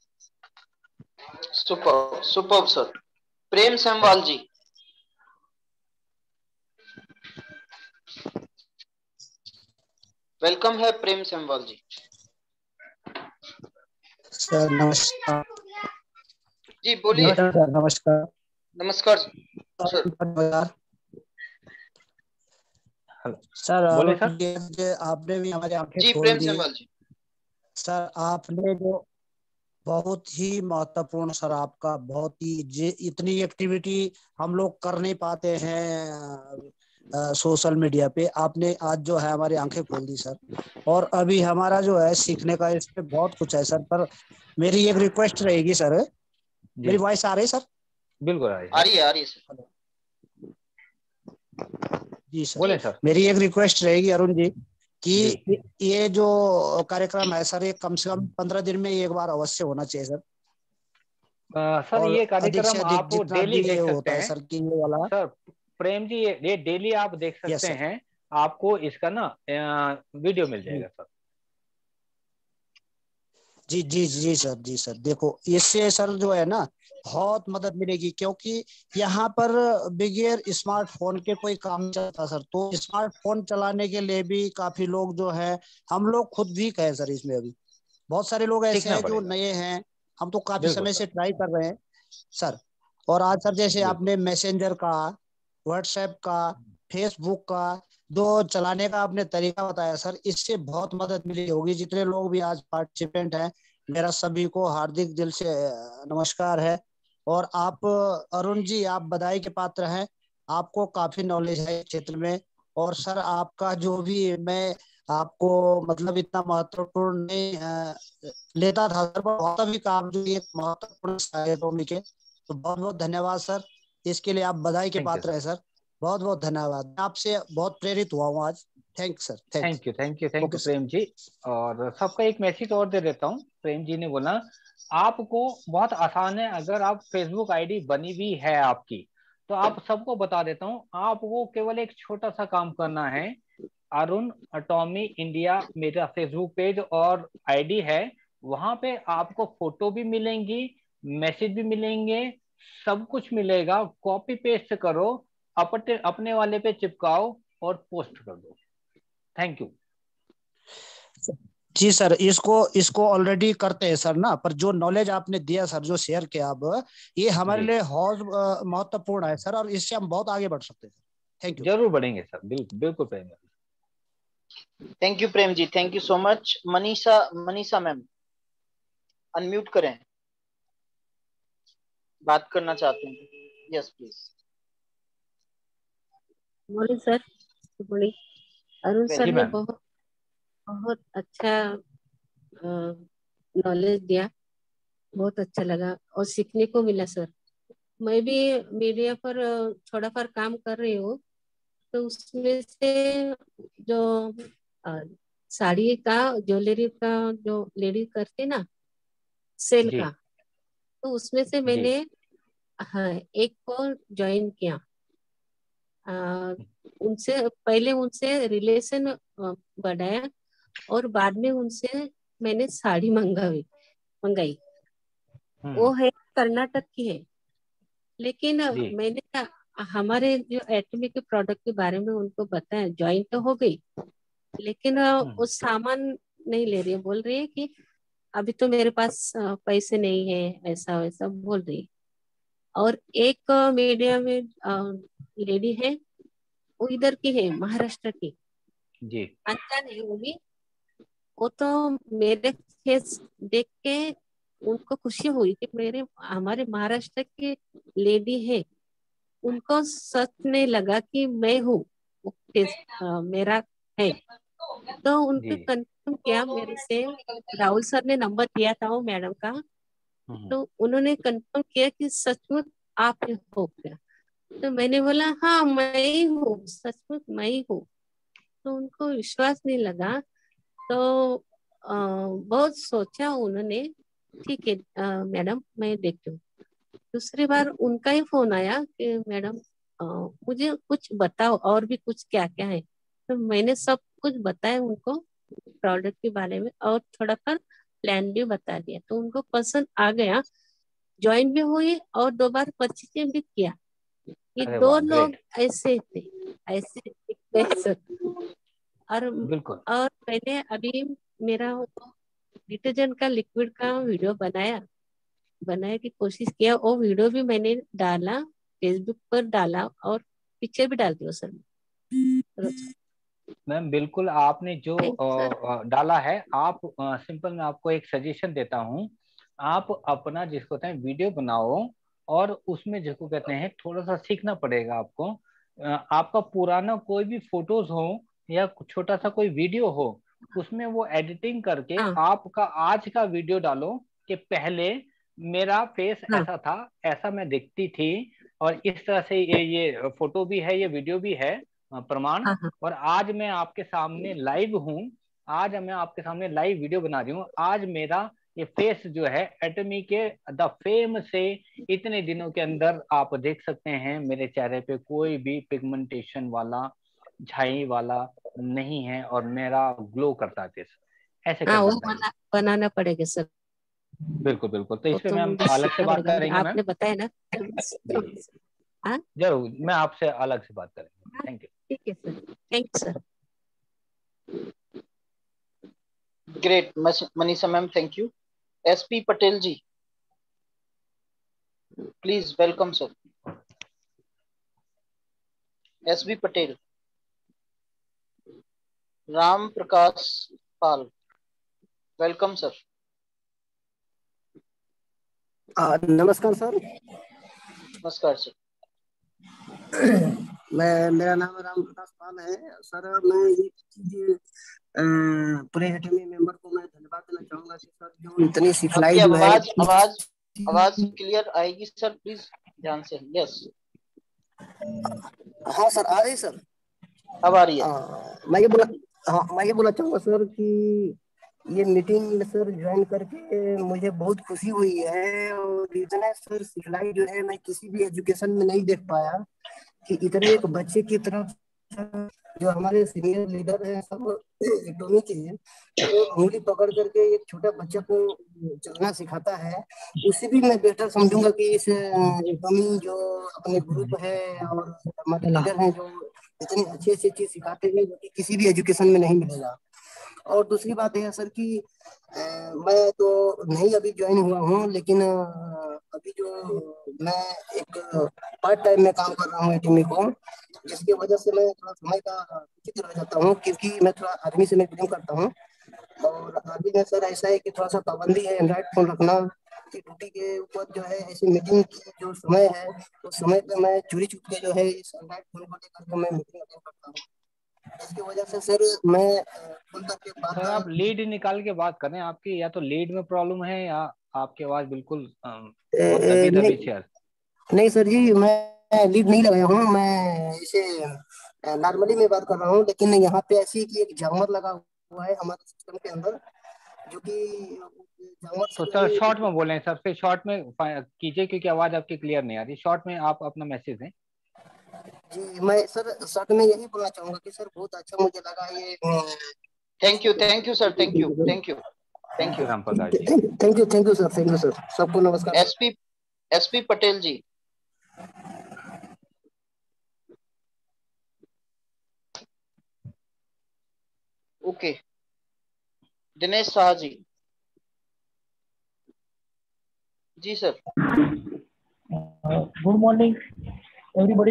Super super sir. Prem Semwal ji. Welcome है प्रेम सेमवाल जी। सर नमस्कार। जी बोलिए। सर नमस्कार। नमस्कार सर। सर बोले अरुण सर। जी, आपने भी हमारी आंखें जी खोल प्रेम दी। सेमवाल जी। सर आपने जो बहुत ही महत्वपूर्ण, सर आपका बहुत ही इतनी एक्टिविटी हम लोग कर नहीं पाते हैं सोशल मीडिया पे। आपने आज जो है हमारी आंखें खोल दी सर, और अभी हमारा जो है सीखने का इस पे बहुत कुछ है सर। पर मेरी एक रिक्वेस्ट रहेगी सर। मेरी वॉइस आ रही है सर? बिल्कुल आ रही है सर। जी सर। बोले सर। मेरी एक रिक्वेस्ट रहेगी अरुण जी कि जी। ये जो कार्यक्रम है सर, ये कम से कम 15 दिन में एक बार अवश्य होना चाहिए सर। सर और ये अधिक से कार्यक्रम अधिक आप जितना डेली भी ये देख सकते होता है हैं सर कि ये वाला। सर। प्रेम जी ये डेली आप देख यस सकते सर। हैं, आपको इसका ना वीडियो मिल जाएगा सर। जी जी जी सर, जी सर। देखो इससे सर जो है ना बहुत मदद मिलेगी, क्योंकि यहाँ पर बगैर स्मार्टफोन के कोई काम नहीं चलता सर। तो स्मार्टफोन चलाने के लिए भी काफी लोग जो है, हम लोग खुद भी कहे सर, इसमें अभी बहुत सारे लोग ऐसे सीखना हैं जो पड़ेगा। नए हैं। हम तो काफी बिल्कुल समय सर। से ट्राई कर रहे हैं सर। और आज सर जैसे बिल्कुल। आपने मैसेंजर का, व्हाट्सएप का, फेसबुक का जो चलाने का आपने तरीका बताया सर, इससे बहुत मदद मिली होगी। जितने लोग भी आज पार्टिसिपेंट हैं, मेरा सभी को हार्दिक दिल से नमस्कार है। और आप अरुण जी, आप बधाई के पात्र हैं। आपको काफी नॉलेज है इस क्षेत्र में। और सर आपका जो भी, मैं आपको मतलब इतना महत्वपूर्ण नहीं लेता था सर, पर होता भी काम जो एक महत्वपूर्ण सहायकों के। तो बहुत बहुत धन्यवाद सर, इसके लिए आप बधाई के थैंक यू पात्र सर। हैं सर। बहुत बहुत धन्यवाद। मैं आपसे बहुत प्रेरित हुआ हूँ आज। Thank sir, thank. Thank you thank you thank okay you sir. Prem ji. और सबका एक मैसेज और दे देता हूँ। प्रेम जी ने बोला आपको बहुत आसान है, अगर आप फेसबुक आईडी बनी हुई है आपकी, तो आप सबको बता देता हूँ, आपको केवल एक छोटा सा काम करना है। अरुण अटॉमी इंडिया मेरा फेसबुक पेज और आईडी है, वहां पे आपको फोटो भी मिलेंगी, मैसेज भी मिलेंगे, सब कुछ मिलेगा। कॉपी पेस्ट करो, अपने अपने वाले पे चिपकाओ और पोस्ट कर दो। Thank you. जी सर, इसको ऑलरेडी करते हैं सर ना, पर जो नॉलेज आपने दिया सर, जो शेयर किया आप, ये हमारे जी लिए बहुत महत्वपूर्ण है सर, और इससे हम बहुत आगे बढ़ सकते हैं। Thank you. जरूर बढ़ेंगे सर, बिल्कुल बिल्कुल Prem. Thank you Prem ji, thank you so much. Manisha ma'am unmute करें, बात करना चाहते हैं। Yes please. Morning sir. Good morning. Arun sir ji ने मैम। बहुत बहुत अच्छा नॉलेज दिया, बहुत अच्छा लगा और सीखने को मिला सर। मैं भी मीडिया पर थोड़ा फार काम कर रही हूँ, तो उसमें से जो अ, साड़ी का, ज्वेलरी का जो लेडी करते ना सेल जी का, तो उसमें से जी मैंने हाँ एक को ज्वाइन किया। उनसे पहले उनसे रिलेशन बढ़ाया और बाद में उनसे मैंने साड़ी मंगाई। वो है कर्नाटक की है, लेकिन जी मैंने हमारे जो एटमी के प्रोडक्ट के बारे में उनको बताया, ज्वाइन तो हो गई, लेकिन वो सामान नहीं ले रही है। बोल रही है कि अभी तो मेरे पास पैसे नहीं है, ऐसा वैसा बोल रही है। और एक मीडिया में लेडी है, वो इधर की है, महाराष्ट्र की, जी अनजान है वो भी। वो तो मेरे फेस देख के उनको खुशी हुई कि मेरे हमारे महाराष्ट्र की लेडी है। उनको सच नहीं लगा कि मैं हूँ, वो फेस मेरा है। तो उनको जी कंफर्म किया मेरे से, राहुल सर ने नंबर दिया था वो मैडम का, तो उन्होंने कंफर्म किया कि सचमुच आप हो क्या। तो मैंने बोला हाँ मैं ही हूँ, सचमुच मैं ही हूँ। तो उनको विश्वास नहीं लगा, तो बहुत सोचा उन्होंने। ठीक है मैडम मैं देखती हूँ। दूसरी बार उनका ही फोन आया कि मैडम मुझे कुछ बताओ और भी कुछ क्या क्या है। तो मैंने सब कुछ बताया उनको प्रोडक्ट के बारे में, और थोड़ा कर प्लान भी बता दिया, तो उनको पसंद आ गया। ज्वाइन भी हुई और 2 बार परचेज भी किया। ये अरे 2 वाह, लोग ग्रेट। ऐसे थे, ऐसे ऐसे। और बिल्कुल। और मैंने अभी मेरा डिटर्जेंट का लिक्विड का वीडियो बनाने की कोशिश किया। वो वीडियो भी मैंने डाला, फेसबुक पर डाला और पिक्चर भी डाल दिया सर। मैम बिल्कुल, आपने जो थैंक यू सर। डाला है, आप सिंपल, मैं आपको एक सजेशन देता हूँ। आप अपना जिसको कहते हैं वीडियो बनाओ, और उसमें जिसको कहते हैं थोड़ा सा सीखना पड़ेगा आपको। आपका पुराना कोई भी फोटोज हो या छोटा सा कोई वीडियो हो, उसमें वो एडिटिंग करके हाँ आपका आज का वीडियो डालो कि पहले मेरा फेस हाँ ऐसा था, ऐसा मैं दिखती थी, और इस तरह से ये फोटो भी है, ये वीडियो भी है, प्रमाण। हाँ हाँ और आज मैं आपके सामने लाइव हूँ, आज मैं आपके सामने लाइव वीडियो बना रही हूँ। आज मेरा ये फेस जो है एटमी के द फेम से इतने दिनों के अंदर आप देख सकते हैं, मेरे चेहरे पे कोई भी पिगमेंटेशन वाला, झाई वाला नहीं है, और मेरा ग्लो करता है फेस। ऐसे हाँ, करके वो बताइए। बनाना पड़ेगा सर। बिल्कुल बिल्कुल, तो वो इस पे तो मैम मुझे अलग से सीखना बात पड़ेगा, मुझे करेंगे मैम। आपने बताया ना। जी जी, हाँ जरूर, मैं आपसे अलग से बात करेंगे। Thank you. ठीक है sir, thank you sir. Great Manisha ma'am, thank you. SP Patel ji please, welcome sir. SB Patel. Ram Prakash Pal, welcome sir. नमस्कार सर। नमस्कार सर। मेरा नाम राम प्रकाश पाल है सर। मैं एक चीज पूरे एटमी मेंबर को मैं धन्यवाद देना चाहूंगा कि सर जो इतनी सिखलाई आपकी जो है आवाज क्लियर आएगी सर, प्लीज ध्यान से। यस, हाँ सर, आ रही सर। अब आ रही है। मैं ये बोला चाहूंगा सर कि ये मीटिंग सर ज्वाइन करके मुझे बहुत खुशी हुई है। और इतना सर सिखलाई जो है मैं किसी भी एजुकेशन में नहीं देख पाया कि इतने एक बच्चे की तरफ जो हमारे सीनियर लीडर हैं सब एटॉमी के हैं, वो उंगली पकड़ करके एक छोटा बच्चा को चलना सिखाता है। उसे भी मैं बेहतर समझूंगा कि इस एटॉमी जो अपने ग्रुप है और हमारे लीडर हैं जो इतनी अच्छी अच्छी चीज सिखाते हैं जो कि किसी भी एजुकेशन में नहीं मिलेगा। और दूसरी बात है सर कि मैं तो नहीं अभी ज्वाइन हुआ हूँ, लेकिन अभी जो मैं एक पार्ट टाइम में काम कर रहा हूँ एटीमी को, जिसकी वजह से मैं थोड़ा समय का चित्र रह जाता हूँ, क्योंकि मैं थोड़ा आर्मी से मैं बिलोंग करता हूँ। और आर्मी में सर ऐसा है कि थोड़ा सा पाबंदी है एंड्रॉइड फोन रखना की ड्यूटी के ऊपर। जो है ऐसी मीटिंग की जो समय है, उस समय पे मैं चोरी छुप के जो है इस एंड्रॉइड फोन को लेकर के मैं मीटिंग अटेंड करता हूँ, जिसकी वजह से सर मैं फोन करके सर आप लीड निकाल के बात करें, आपकी या तो लीड में प्रॉब्लम है या आपकी आवाज बिल्कुल बहुत दबी दबी से। नहीं सर जी, मैं लीड नहीं लगाया हूँ, मैं इसे नॉर्मली में बात कर रहा हूँ। लेकिन यहाँ पे ऐसी कि एक जामर लगा हुआ है हमारे सिस्टम के अंदर, जो कि तो सर शॉर्ट में बोलें, सर फिर शॉर्ट में कीजिए, क्योंकि आवाज आपकी क्लियर नहीं आ रही। शॉर्ट में आप अपना मैसेज दें। जी मैं सर शॉर्ट में यही बोलना चाहूंगा कि सर बहुत अच्छा मुझे लगा ये। Thank you sir, thank you Ram Prakash ji. Thank you sir, सबको नमस्कार। एसपी पटेल जी। ओके, दिनेश शाह जी। जी सर। Good morning everybody.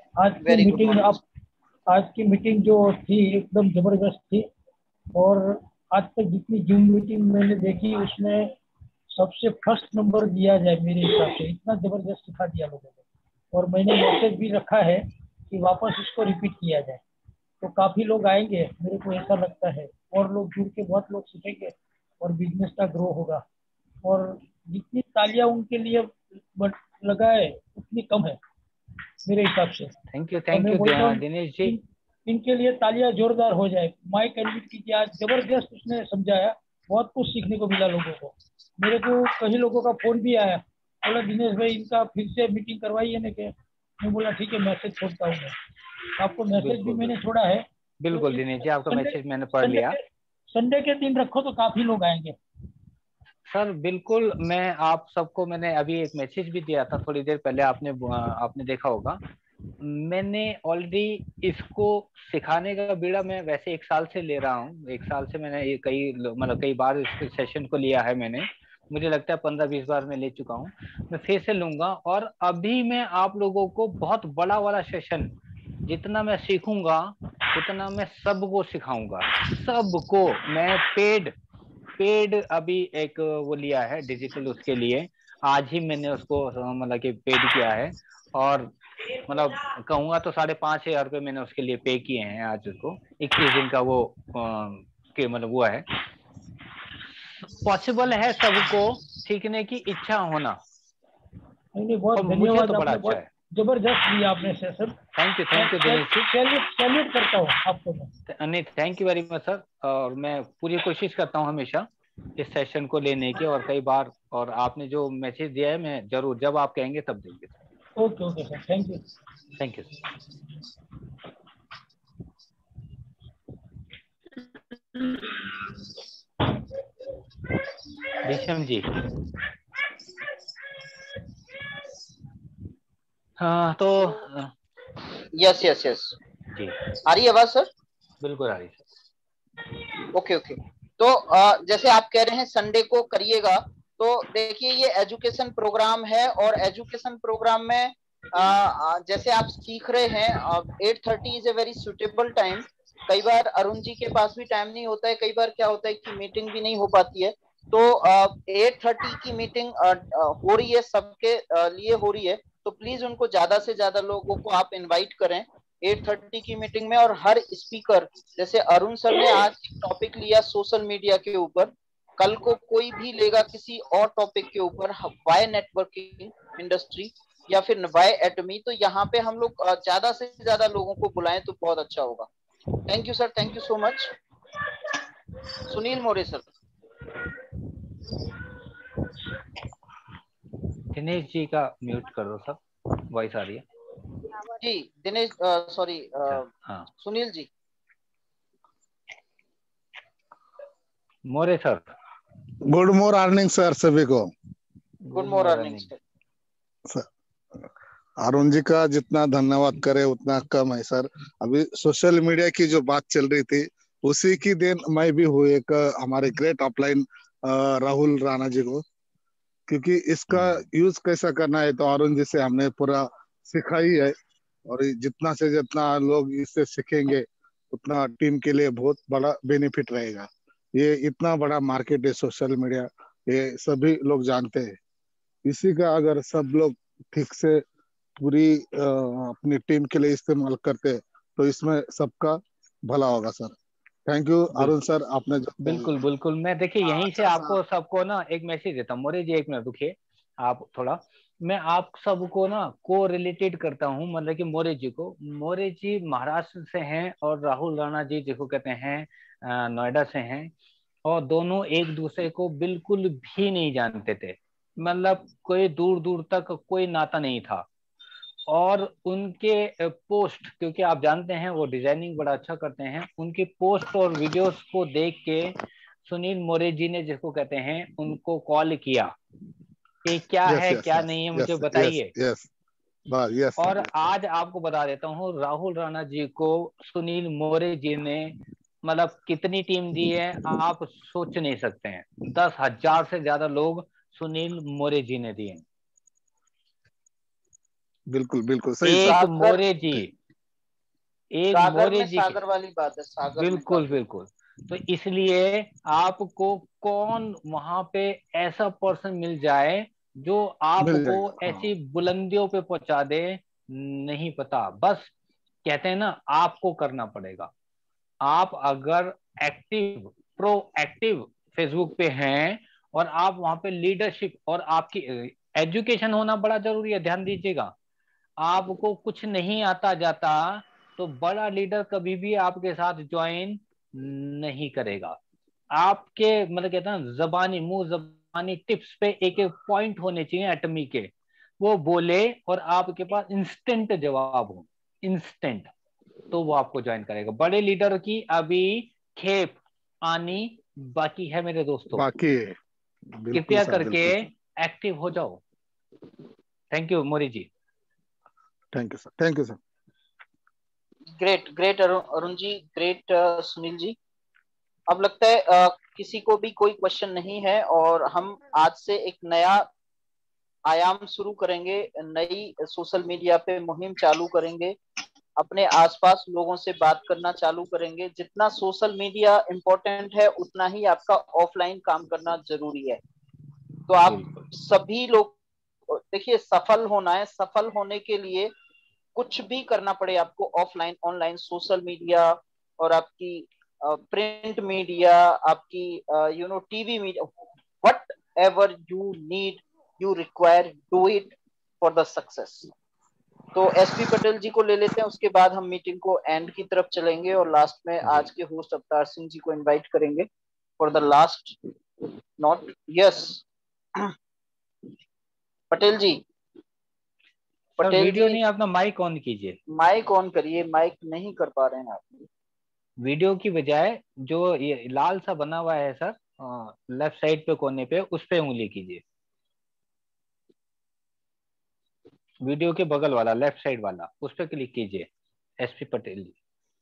आज की मीटिंग जो थी एकदम जबरदस्त थी, और आज तक जितनी जूम मीटिंग मैंने देखी उसमें सबसे फर्स्ट नंबर दिया जाए मेरे हिसाब से। इतना जबरदस्त सिखा दिया लोगों को, और मैंने मैसेज भी रखा है कि वापस इसको रिपीट किया जाए, तो काफ़ी लोग आएंगे, मेरे को ऐसा लगता है। और लोग जुड़ के बहुत लोग सीखेंगे और बिजनेस का ग्रो होगा। और जितनी तालियां उनके लिए लगाए उतनी कम है मेरे हिसाब से। Thank you Dinesh ji. इनके लिए तालियां जोरदार हो जाए। माइक एडमिट कीजिए, आज जबरदस्त उसने समझाया, बहुत कुछ सीखने को मिला लोगों को। मेरे को कई लोगों का फोन भी आया, बोला दिनेश भाई इनका फिर से मीटिंग करवाइए ना क्या। मैं बोला ठीक है, मैसेज छोड़ता हूँ मैं आपको। मैसेज भी मैंने छोड़ा है। बिल्कुल दिनेश जी, आपका मैसेज मैंने पढ़ लिया। संडे के दिन रखो तो काफी लोग आएंगे सर। बिल्कुल, मैं आप सबको मैंने अभी एक मैसेज भी दिया था थोड़ी देर पहले, आपने देखा होगा। मैंने ऑलरेडी इसको सिखाने का बीड़ा मैं वैसे 1 साल से ले रहा हूँ। 1 साल से मैंने कई बार इस सेशन को लिया है मैंने। मुझे लगता है 15-20 बार मैं ले चुका हूँ। मैं फिर से लूंगा, और अभी मैं आप लोगों को बहुत बड़ा वाला सेशन, जितना मैं सीखूंगा उतना मैं सबको सिखाऊंगा। सबको मैं पेड अभी एक वो लिया है डिजिटल, उसके लिए आज ही मैंने उसको मतलब कि पेड किया है। और मतलब कहूंगा तो 5,500 रुपये मैंने उसके लिए पे किए हैं आज उसको। 21 दिन का वो मतलब हुआ है। पॉसिबल है सबको सीखने की इच्छा होना। बहुत मुझे तो बड़ा अच्छा है, जबरदस्त लिया आपने session. Thank you Dinesh ji. Salute करता हूँ आपको मैं। नहीं, thank you very much sir. और मैं पूरी कोशिश करता हूँ हमेशा इस सेशन को लेने की, और कई बार, और आपने जो मैसेज दिया है मैं जरूर जब आप कहेंगे तब देंगे sir. Okay sir, thank you. Thank you. Visham ji. हाँ तो यस जी, आ रही है आवाज सर? बिल्कुल आ रही सर। ओके। तो जैसे आप कह रहे हैं संडे को करिएगा, तो देखिए ये एजुकेशन प्रोग्राम है, और एजुकेशन प्रोग्राम में जैसे आप सीख रहे हैं, 8:30 is a very suitable time. कई बार अरुण जी के पास भी टाइम नहीं होता है, कई बार क्या होता है कि मीटिंग भी नहीं हो पाती है। तो 8:30 की मीटिंग हो रही है, सबके लिए हो रही है, तो प्लीज उनको ज्यादा से ज्यादा लोगों को आप इनवाइट करें 8:30 की मीटिंग में। और हर स्पीकर, जैसे अरुण सर ने आज एक टॉपिक लिया सोशल मीडिया के ऊपर, कल को कोई भी लेगा किसी और टॉपिक के ऊपर, वाई नेटवर्किंग इंडस्ट्री या फिर वाई एटमी, तो यहाँ पे हम लोग ज्यादा से ज्यादा लोगों को बुलाएं तो बहुत अच्छा होगा। Thank you sir, thank you so much. Sunil More sir. Dinesh ji का म्यूट कर दो सर, वॉइस आ रही है जी। दिनेश सॉरी हाँ, Sunil ji. More sir. Good morning sir सभी को। Good morning sir. Arun ji का जितना धन्यवाद करे उतना कम है सर। अभी सोशल मीडिया की जो बात चल रही थी उसी की देन मैं भी हूँ एक हमारे ग्रेट ऑफलाइन राहुल राणा जी को, क्योंकि इसका यूज कैसा करना है तो अरुण जी से हमने पूरा सिखा ही है। और जितना से जितना लोग इससे सीखेंगे उतना टीम के लिए बहुत बड़ा बेनिफिट रहेगा। ये इतना बड़ा मार्केट है सोशल मीडिया, ये सभी लोग जानते हैं। इसी का अगर सब लोग ठीक से पूरी अपनी टीम के लिए इस्तेमाल करते तो इसमें सबका भला होगा sir. Thank you Arun sir, आपने जो बिल्कुल बिल्कुल। मैं देखिए यहीं से अच्छा आपको सबको ना एक मैसेज देता हूँ। मोरे जी एक मिनट रुकिए आप थोड़ा। मैं आप सबको ना को रिलेटेड करता हूँ, मतलब कि मोरे जी को। मोरे जी महाराष्ट्र से हैं और राहुल राणा जी जिसको कहते हैं नोएडा से हैं, और दोनों एक दूसरे को बिल्कुल भी नहीं जानते थे। मतलब कोई दूर दूर तक कोई नाता नहीं था। और उनके पोस्ट, क्योंकि आप जानते हैं वो डिजाइनिंग बड़ा अच्छा करते हैं, उनके पोस्ट और वीडियोस को देख के सुनील मोरे जी ने जिसको कहते हैं उनको कॉल किया कि क्या यस है यस क्या यस नहीं है मुझे यस यस बताइए। यस बस यस और सर, यस सर। आज आपको बता देता हूँ राहुल राणा जी को सुनील मोरे जी ने मतलब कितनी टीम दी है आप सोच नहीं सकते हैं। 10,000 से ज्यादा लोग सुनील मोरे जी ने दिए। बिल्कुल बिल्कुल सही सर। एक सागर, मोरे जी, एक सागर मोरे में जी के, सागर वाली बात है, सागर में बिल्कुल काफी। बिल्कुल। तो इसलिए आपको कौन वहां पे ऐसा पर्सन मिल जाए जो मिल आपको जाएगा हाँ। ऐसी बुलंदियों पे पहुंचा दे, नहीं पता। बस कहते हैं ना आपको करना पड़ेगा। आप अगर एक्टिव प्रो एक्टिव फेसबुक पे हैं और आप वहां पे लीडरशिप और आपकी एजुकेशन होना बड़ा जरूरी है, ध्यान दीजिएगा। आपको कुछ नहीं आता जाता तो बड़ा लीडर कभी भी आपके साथ ज्वाइन नहीं करेगा। आपके मतलब कहते हैं ना जबानी मुंह जबानी टिप्स पे एक एक पॉइंट होने चाहिए एटमी के, वो बोले और आपके पास इंस्टेंट जवाब हो, इंस्टेंट, तो वो आपको ज्वाइन करेगा। बड़े लीडर की अभी खेप आनी बाकी है मेरे दोस्तों। बाकी है। बिल्कुल कृपया सर, करके बिल्कुल सर। एक्टिव हो जाओ। Thank you More ji. Thank you sir, thank you sir. Great great Arun ji, great Sunil ji. अब लगता है किसी को भी कोई क्वेश्चन नहीं है और हम आज से एक नया आयाम शुरू करेंगे, नई सोशल मीडिया पे मुहिम चालू करेंगे, अपने आसपास लोगों से बात करना चालू करेंगे। जितना सोशल मीडिया इम्पोर्टेंट है उतना ही आपका ऑफलाइन काम करना जरूरी है। तो आप बिल्कुल सभी लोग देखिए, सफल होना है, सफल होने के लिए कुछ भी करना पड़े आपको, ऑफलाइन ऑनलाइन सोशल मीडिया और आपकी प्रिंट मीडिया, आपकी TV media, whatever you need, you require, do it for the success. तो एसपी पटेल जी को ले लेते हैं, उसके बाद हम मीटिंग को एंड की तरफ चलेंगे और लास्ट में जी। आज के होस्ट अवतार सिंह जी को इनवाइट करेंगे for the last not. Yes Patel ji, sir Patel video ji नहीं, अपना माइक ऑन कीजिए। माइक ऑन करिए, माइक नहीं कर पा रहे हैं आप। वीडियो की बजाय जो ये लाल सा बना हुआ है सर लेफ्ट साइड पे कोने पे, उस पे उंगली कीजिए। वीडियो के बगल वाला लेफ्ट साइड वाला, उस पे क्लिक कीजिए। एसपी पटेल जी।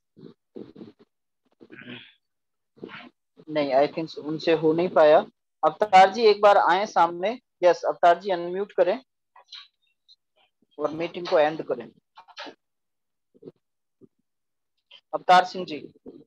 नहीं, आई थिंक उनसे हो नहीं पाया। अवतार जी एक बार आए सामने। यस अवतार जी, अनम्यूट करें और मीटिंग को एंड करें। अवतार सिंह जी।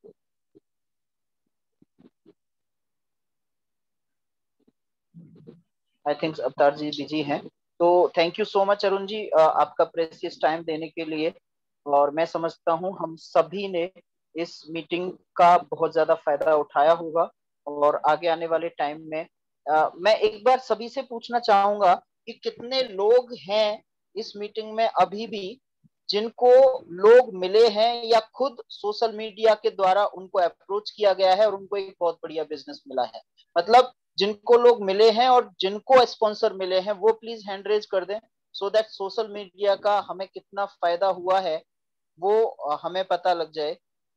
आई थिंक अवतार जी बिजी हैं। तो thank you so much Arun ji, आपका प्रेशियस टाइम देने के लिए। और मैं समझता हूँ हम सभी ने इस मीटिंग का बहुत ज्यादा फायदा उठाया होगा और आगे आने वाले टाइम में मैं एक बार सभी से पूछना चाहूंगा कि कितने लोग हैं इस मीटिंग में अभी भी जिनको लोग मिले हैं या खुद सोशल मीडिया के द्वारा उनको अप्रोच किया गया है और उनको एक बहुत बढ़िया बिजनेस मिला है। मतलब जिनको लोग मिले हैं और जिनको स्पॉन्सर मिले हैं वो प्लीज हैंड रेज कर दें, सो दैट सोशल मीडिया का हमें कितना फायदा हुआ है वो हमें पता लग जाए।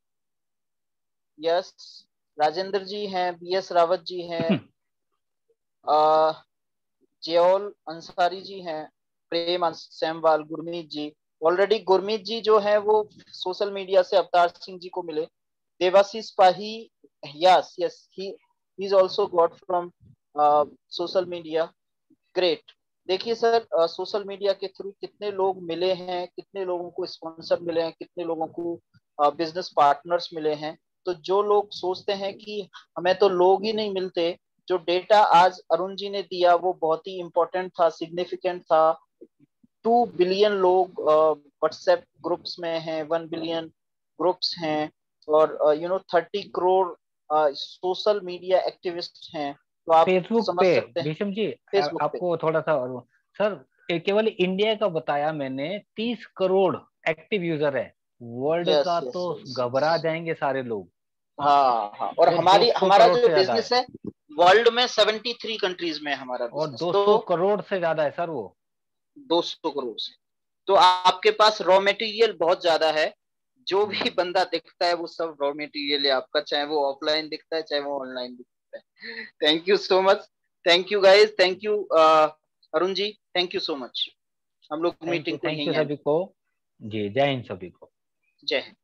यस, राजेंद्र जी हैं, बीएस रावत जी हैं, जेओल अंसारी जी हैं, प्रेम सेमवाल, गुरमीत जी। ऑलरेडी गुरमीत जी जो है वो सोशल मीडिया से अवतार सिंह जी को मिले। Devashish Pahi, yes, he's also got from social media. Great. देखिए सर, सोशल मीडिया के थ्रू कितने लोग मिले हैं, कितने लोगों को स्पॉन्सर मिले हैं, कितने लोगों को बिजनेस पार्टनर्स मिले हैं। तो जो लोग सोचते हैं कि हमें तो लोग ही नहीं मिलते, जो डेटा आज अरुण जी ने दिया वो बहुत ही इंपॉर्टेंट था, सिग्निफिकेंट था। 2 बिलियन लोग व्हाट्सएप ग्रुप्स में हैं, 1 बिलियन ग्रुप्स हैं, और 30 करोड़ सोशल मीडिया एक्टिविस्ट हैं। तो आप फेसबुक समझ पे सकते हैं। भीषम जी, फेसबुक पे आपको थोड़ा सा और सर, केवल इंडिया का बताया मैंने, 30 करोड़ एक्टिव यूजर है। वर्ल्ड यस का यस तो यस। घबरा जाएंगे सारे लोग। हाँ, और वो हमारा 200 करोड़ जो से ज्यादा है, बिजनेस है वर्ल्ड में 73 कंट्रीज में है हमारा और बिजनेस। 200 करोड़ से ज्यादा है सर वो। 200 करोड़ से तो आपके पास रॉ मटेरियल बहुत ज्यादा है। जो भी बंदा दिखता है वो सब रॉ मटेरियल है आपका, चाहे वो ऑफलाइन दिखता है चाहे वो ऑनलाइन दिखता है। Thank you so much, thank you guys, thank you Arun ji, thank you so much. हम लोग मीटिंग को थैंक यू यहीं एंड। सभी को जी, जय हिंद सभी को। जय हिंद।